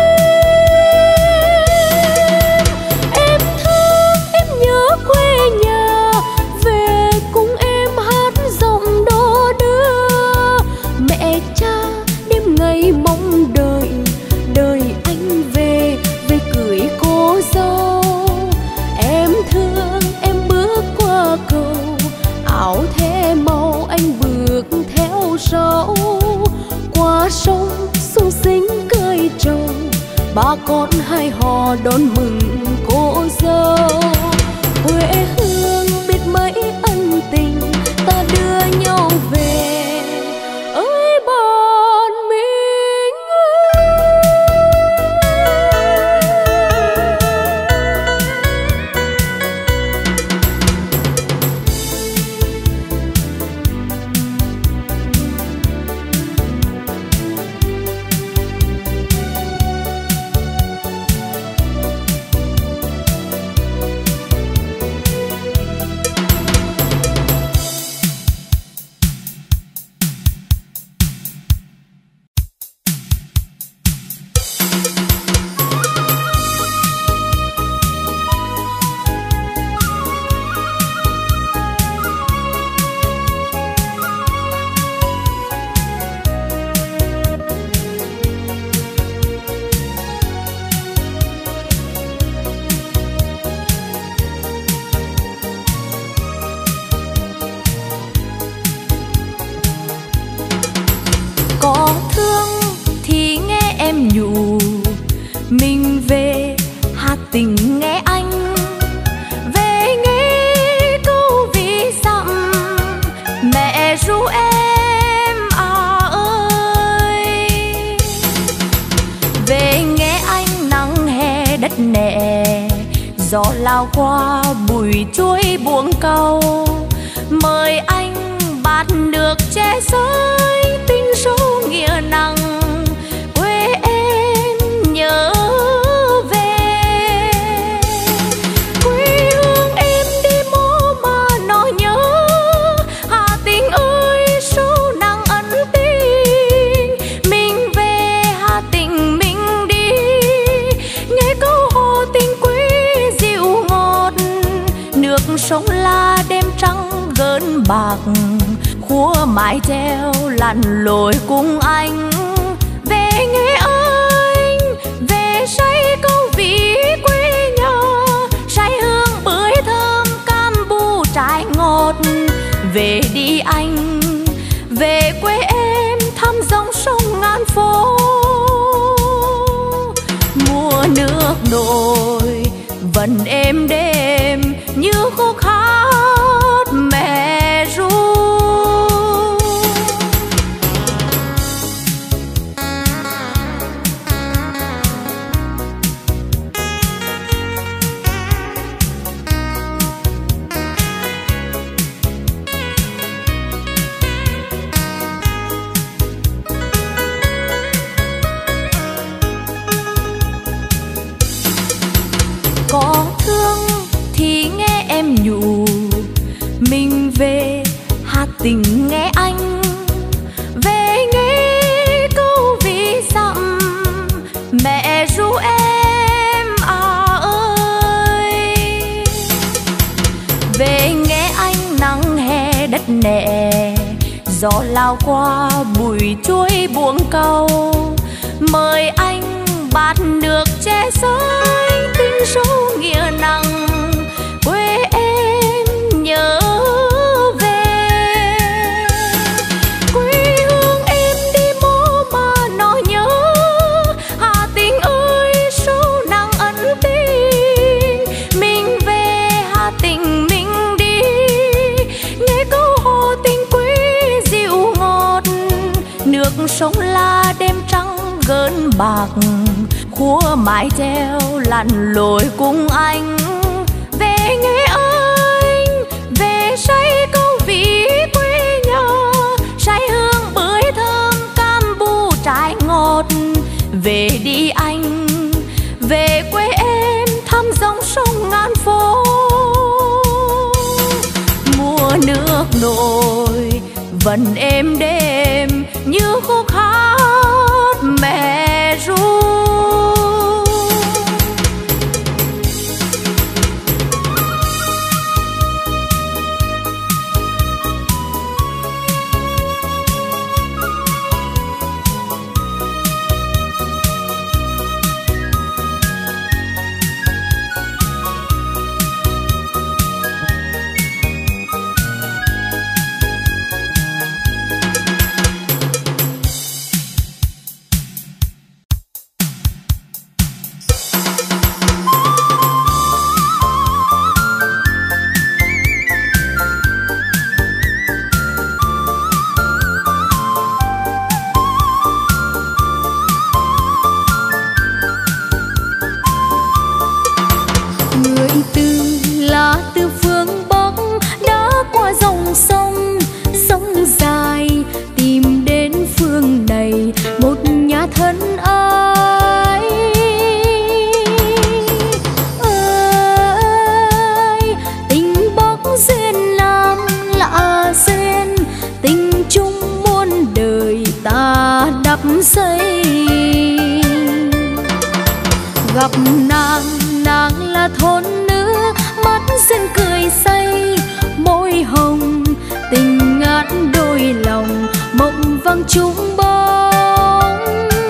Speaker 2: em thương em nhớ quê nhà, về cùng em hát giọng đò đưa. Mẹ cha đêm ngày mong đợi, đợi anh về, về cưới cô dâu. Em thương em bước qua cầu, áo the màu anh bước theo dấu. Qua sông sung sính cây trầu, ba con hai hò đón mừng cô dâu. Quê hương biết mấy ân tình, ta đưa nhau về ơi bọn mình có thương thì nghe em nhủ. Mình về hát tình nghe anh, về nghe câu ví dặm mẹ ru em ơi. Về nghe anh nắng hè đất nẻ, gió lao qua bụi chuối buông câu. Mời anh bát nước che sới tình sâu nghĩa nặng, quê em nhớ về. Quê hương em đi mô mà nó nhớ, Hà Tĩnh ơi sâu nặng ân tình. Mình về Hà Tĩnh mình đi, nghe câu hò tình quý dịu ngọt. Nước sông La đêm trăng gơn bạc, khua mái treo lặn lội cùng anh. Về nghe anh, về say câu ví quê nhà, say hương bưởi thơm cam bu trái ngọt. Về đi anh, về quê em thăm dòng sông ngàn phố. Mùa nước nổi vẫn êm đêm như khúc hát mẹ ru. Có thương thì nghe em nhủ, mình về hát tình nghe anh, về nghe câu ví dặm mẹ ru em ơi. Về nghe anh nắng hè đất nẻ, gió lao qua bụi chuối buông câu. Mời anh bát nước che sới tình sâu nghĩa nặng, quê em nhớ về. Quê hương em đi mô mà nó nhớ, Hà Tĩnh ơi sâu nặng ân tình. Mình về Hà Tĩnh mình đi, nghe câu hò tình quý dịu ngọt. Nước sông La đêm trăng gơn bạc, khua mái treo lặn lội cùng anh. Về nghe anh, về say câu ví quê nhà, say hương bưởi thơm cam bu trái ngọt. Về đi anh, về quê em thăm dòng sông ngàn phố.
Speaker 1: nước nổi vẫn êm đềm như khúc hát mẹ ru.
Speaker 2: Gặp nàng, nàng là thôn nữ, mắt duyên cười say, môi hồng tình ngát đôi lòng, mộng vang chung bóng.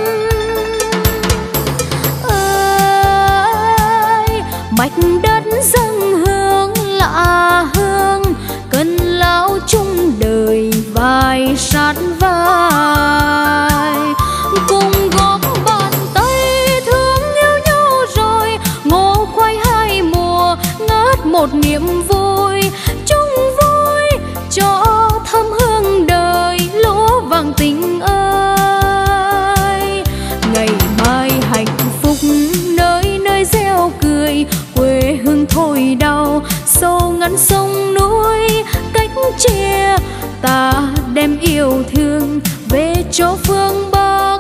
Speaker 2: Ơi mạch đất dâng hương lạ hương, cần lão chung đời vai sát vai, cùng góp bàn tay thương yêu nhau rồi, ngô khoai hai mùa ngát một niềm vui, chung vui cho thơm hương đời lúa vàng tình ơi. Ngày mai hạnh phúc nơi nơi gieo cười, quê hương thôi đau sâu ngắn sông núi cách chia, ta đem yêu thương về cho phương Bắc.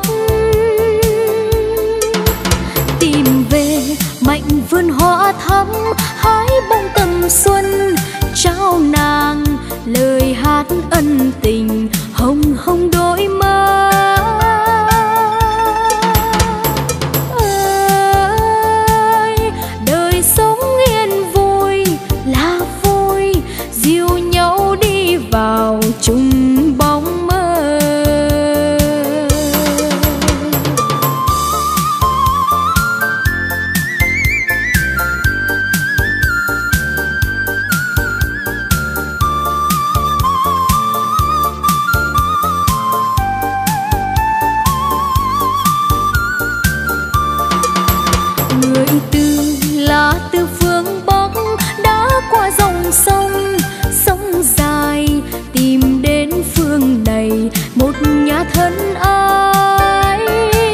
Speaker 2: Tìm về mạnh vườn hoa thắm, hái bông tầm xuân trao nàng lời hát ân tình, hồng hồng đôi má. Ơi đời sống yên vui là vui, dìu nhau đi vào chung bóng mơ. Người từ là từ phương Bắc đã qua dòng sông, sông dài tìm đến phương này một nhà thân ai.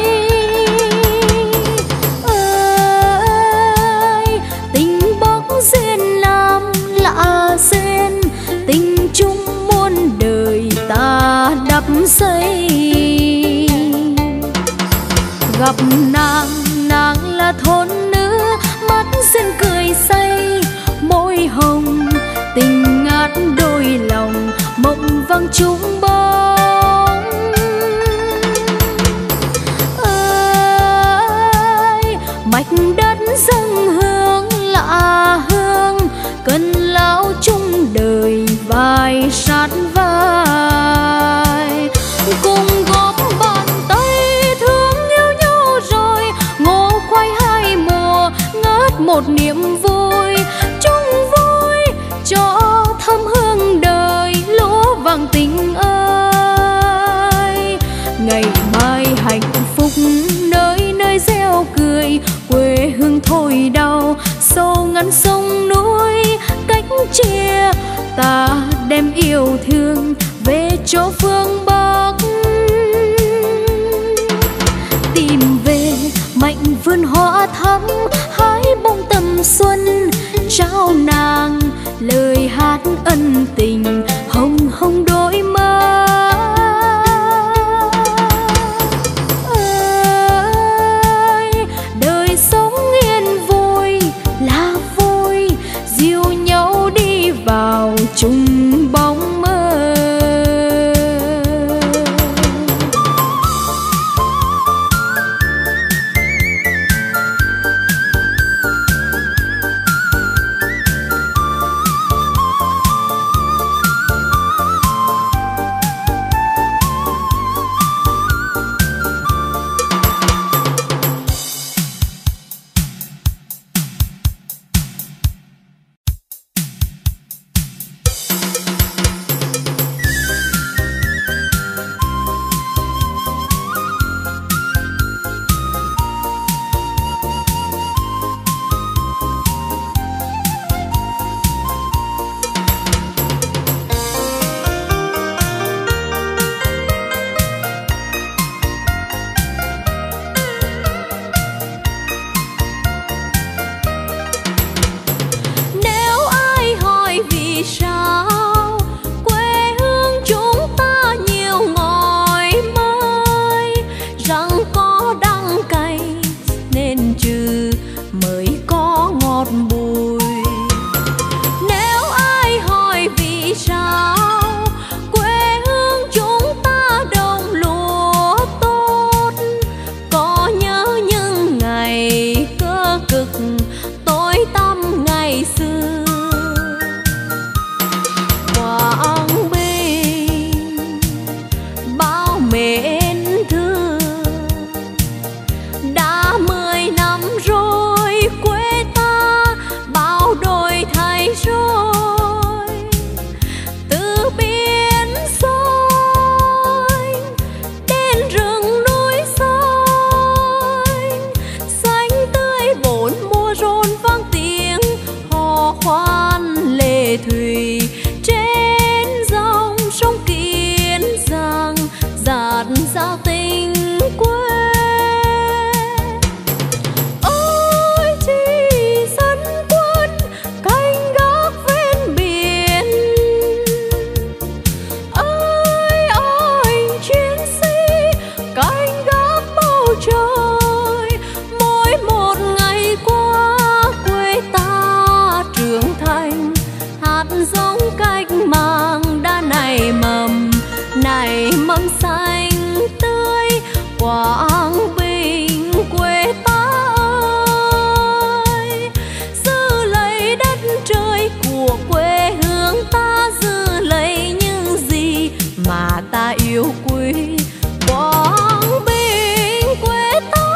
Speaker 2: Ơi tình Bắc duyên Nam lạ duyên, tình chung muôn đời ta đắp xây. Gặp nàng, nàng là thôn nữ, mắt duyên cười say, môi hồng tình ngát đôi lòng, mộng vang chung bóng. Ơi mạch đất dâng hương lạ hương, cần lão chung đời vai sát vai, cùng góp bàn tay thương yêu nhau rồi, ngô khoai hai mùa ngát một niềm vui, chung vui cho thơm hương đời lúa vàng tình ơi. Ngày mai hạnh phúc nơi nơi gieo cười, quê hương thôi đau sâu ngắn sông núi cách chia, ta đem yêu thương về cho phương Bắc. Tìm về mạnh vườn hoa thắm, hái bông tầm xuân trao nàng lời hát ân tình, hồng hồng đôi má. Ơi đời sống yên vui là vui, dìu nhau đi vào chung bóng giống cách mang đã nảy mầm xanh tươi Quảng Bình quê ta ơi. Giữ lấy đất trời của quê hương ta, giữ lấy những gì mà ta yêu quý. Quảng Bình quê ta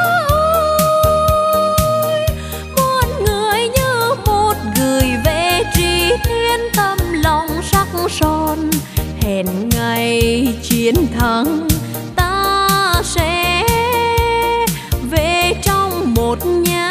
Speaker 2: ơi, muôn người như một gửi về tri thiên, tâm lòng sắc son hẹn ngày chiến thắng. Ta sẽ về trong một nhà.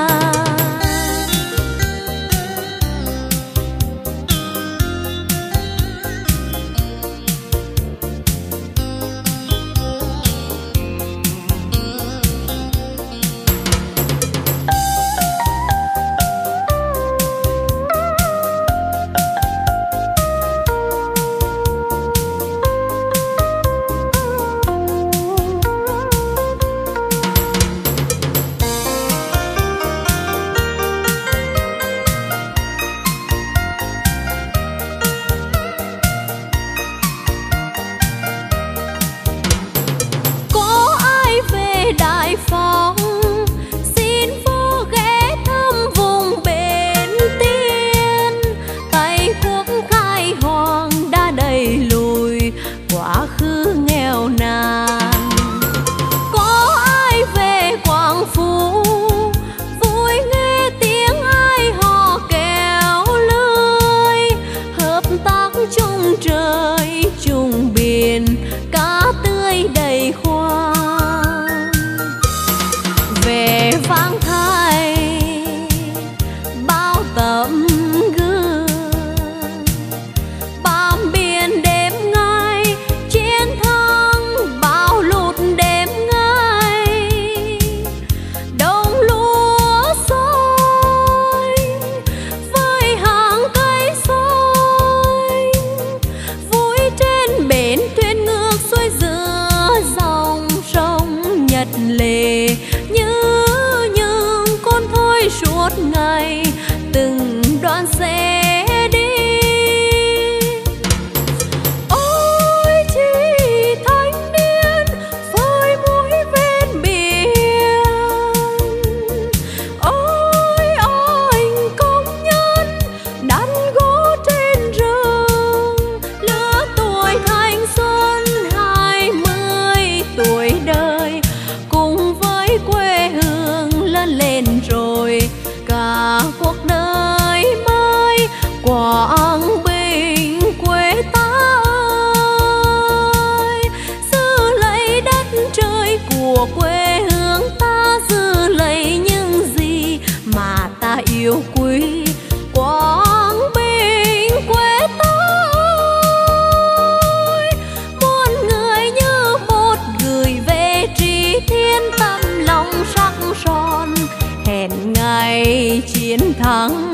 Speaker 2: Chiến thắng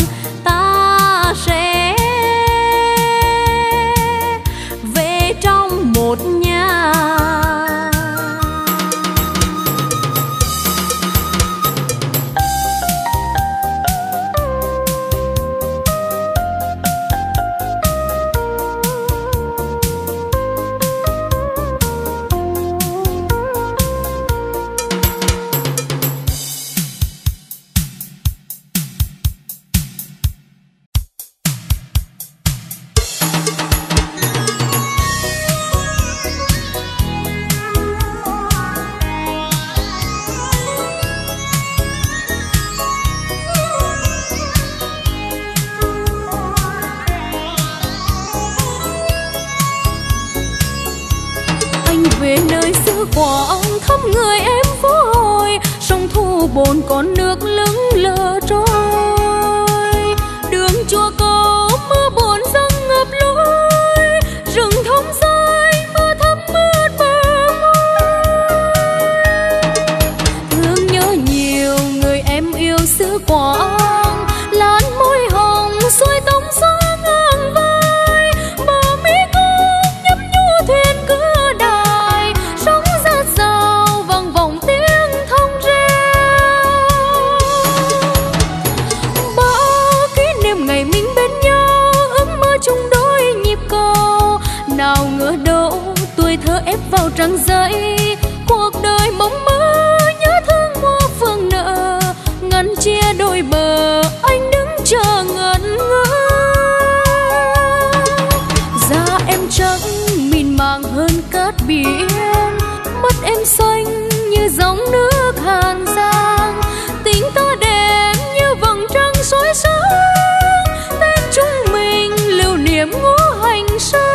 Speaker 2: ta sẽ về trong một nhà. Về nơi xứ Quảng thăm người em phố hồi, sông Thu Bồn con nước lững lờ trôi. Đường chùa Cầu mưa buồn dâng ngập lối, rừng thông dài mưa thấm mướt bờ môi. Thương nhớ nhiều người em yêu xứ Quảng, làn môi hồng xuôi tông gió ngang vai, bờ Mỹ Cung nhấp nhô thuyền cửa đài, sóng rát rào vang vọng tiếng thông reo. Bao kỷ niệm ngày mình bên tuổi thơ ép vào trang giấy. Cuộc đời mong mơ nhớ thương mua phương nợ, ngăn chia đôi bờ anh đứng chờ ngẩn ngơ. Da em trắng mịn màng hơn cát biển, mắt em xanh như dòng nước Hàn Giang. Tình ta đẹp như vầng trăng soi sáng, tên chúng mình lưu niệm ngũ hành sơn.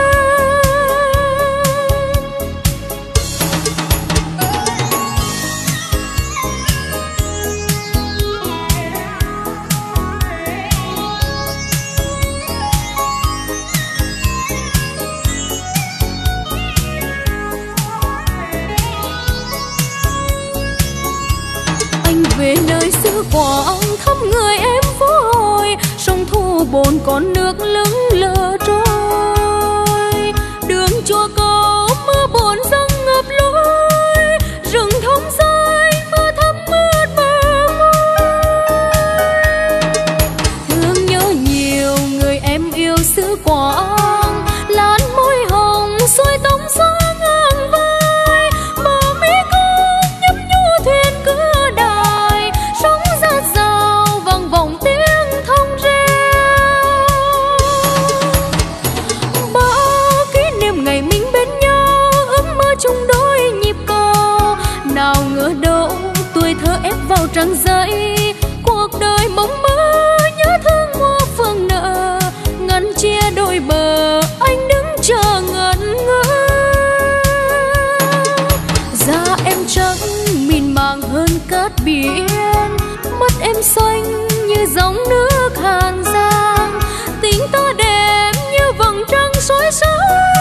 Speaker 2: Về nơi xứ Quảng thăm người em phố hồi, sông Thu Bồn còn nước lững lờ trôi. Đường chùa Cầu mưa bồn dâng ngập lối, rừng thông rơi mưa thấm ướt bờ môi. Thương nhớ nhiều người em yêu xứ Quảng, làn môi hồng xuôi tóc gió ngang vai. Bờ Mỹ Cúc nhấp nhô thuyền cửa đài, sóng rát rào vang vọng tiếng thông reo. Bao kỷ niệm ngày mình bên nhau, ước mơ chung đôi nhịp cầu. Nào ngờ đâu tuổi thơ ép vào trang giấy. Cuộc đời mong mơ nhớ thương mua phương nợ, ngăn chia đôi bờ anh đứng chờ ngẩn ngơ. Da em trắng mịn màng hơn cát biển, mắt em xanh như dòng nước Hàn Giang. Tình ta đẹp như vầng trăng soi sáng,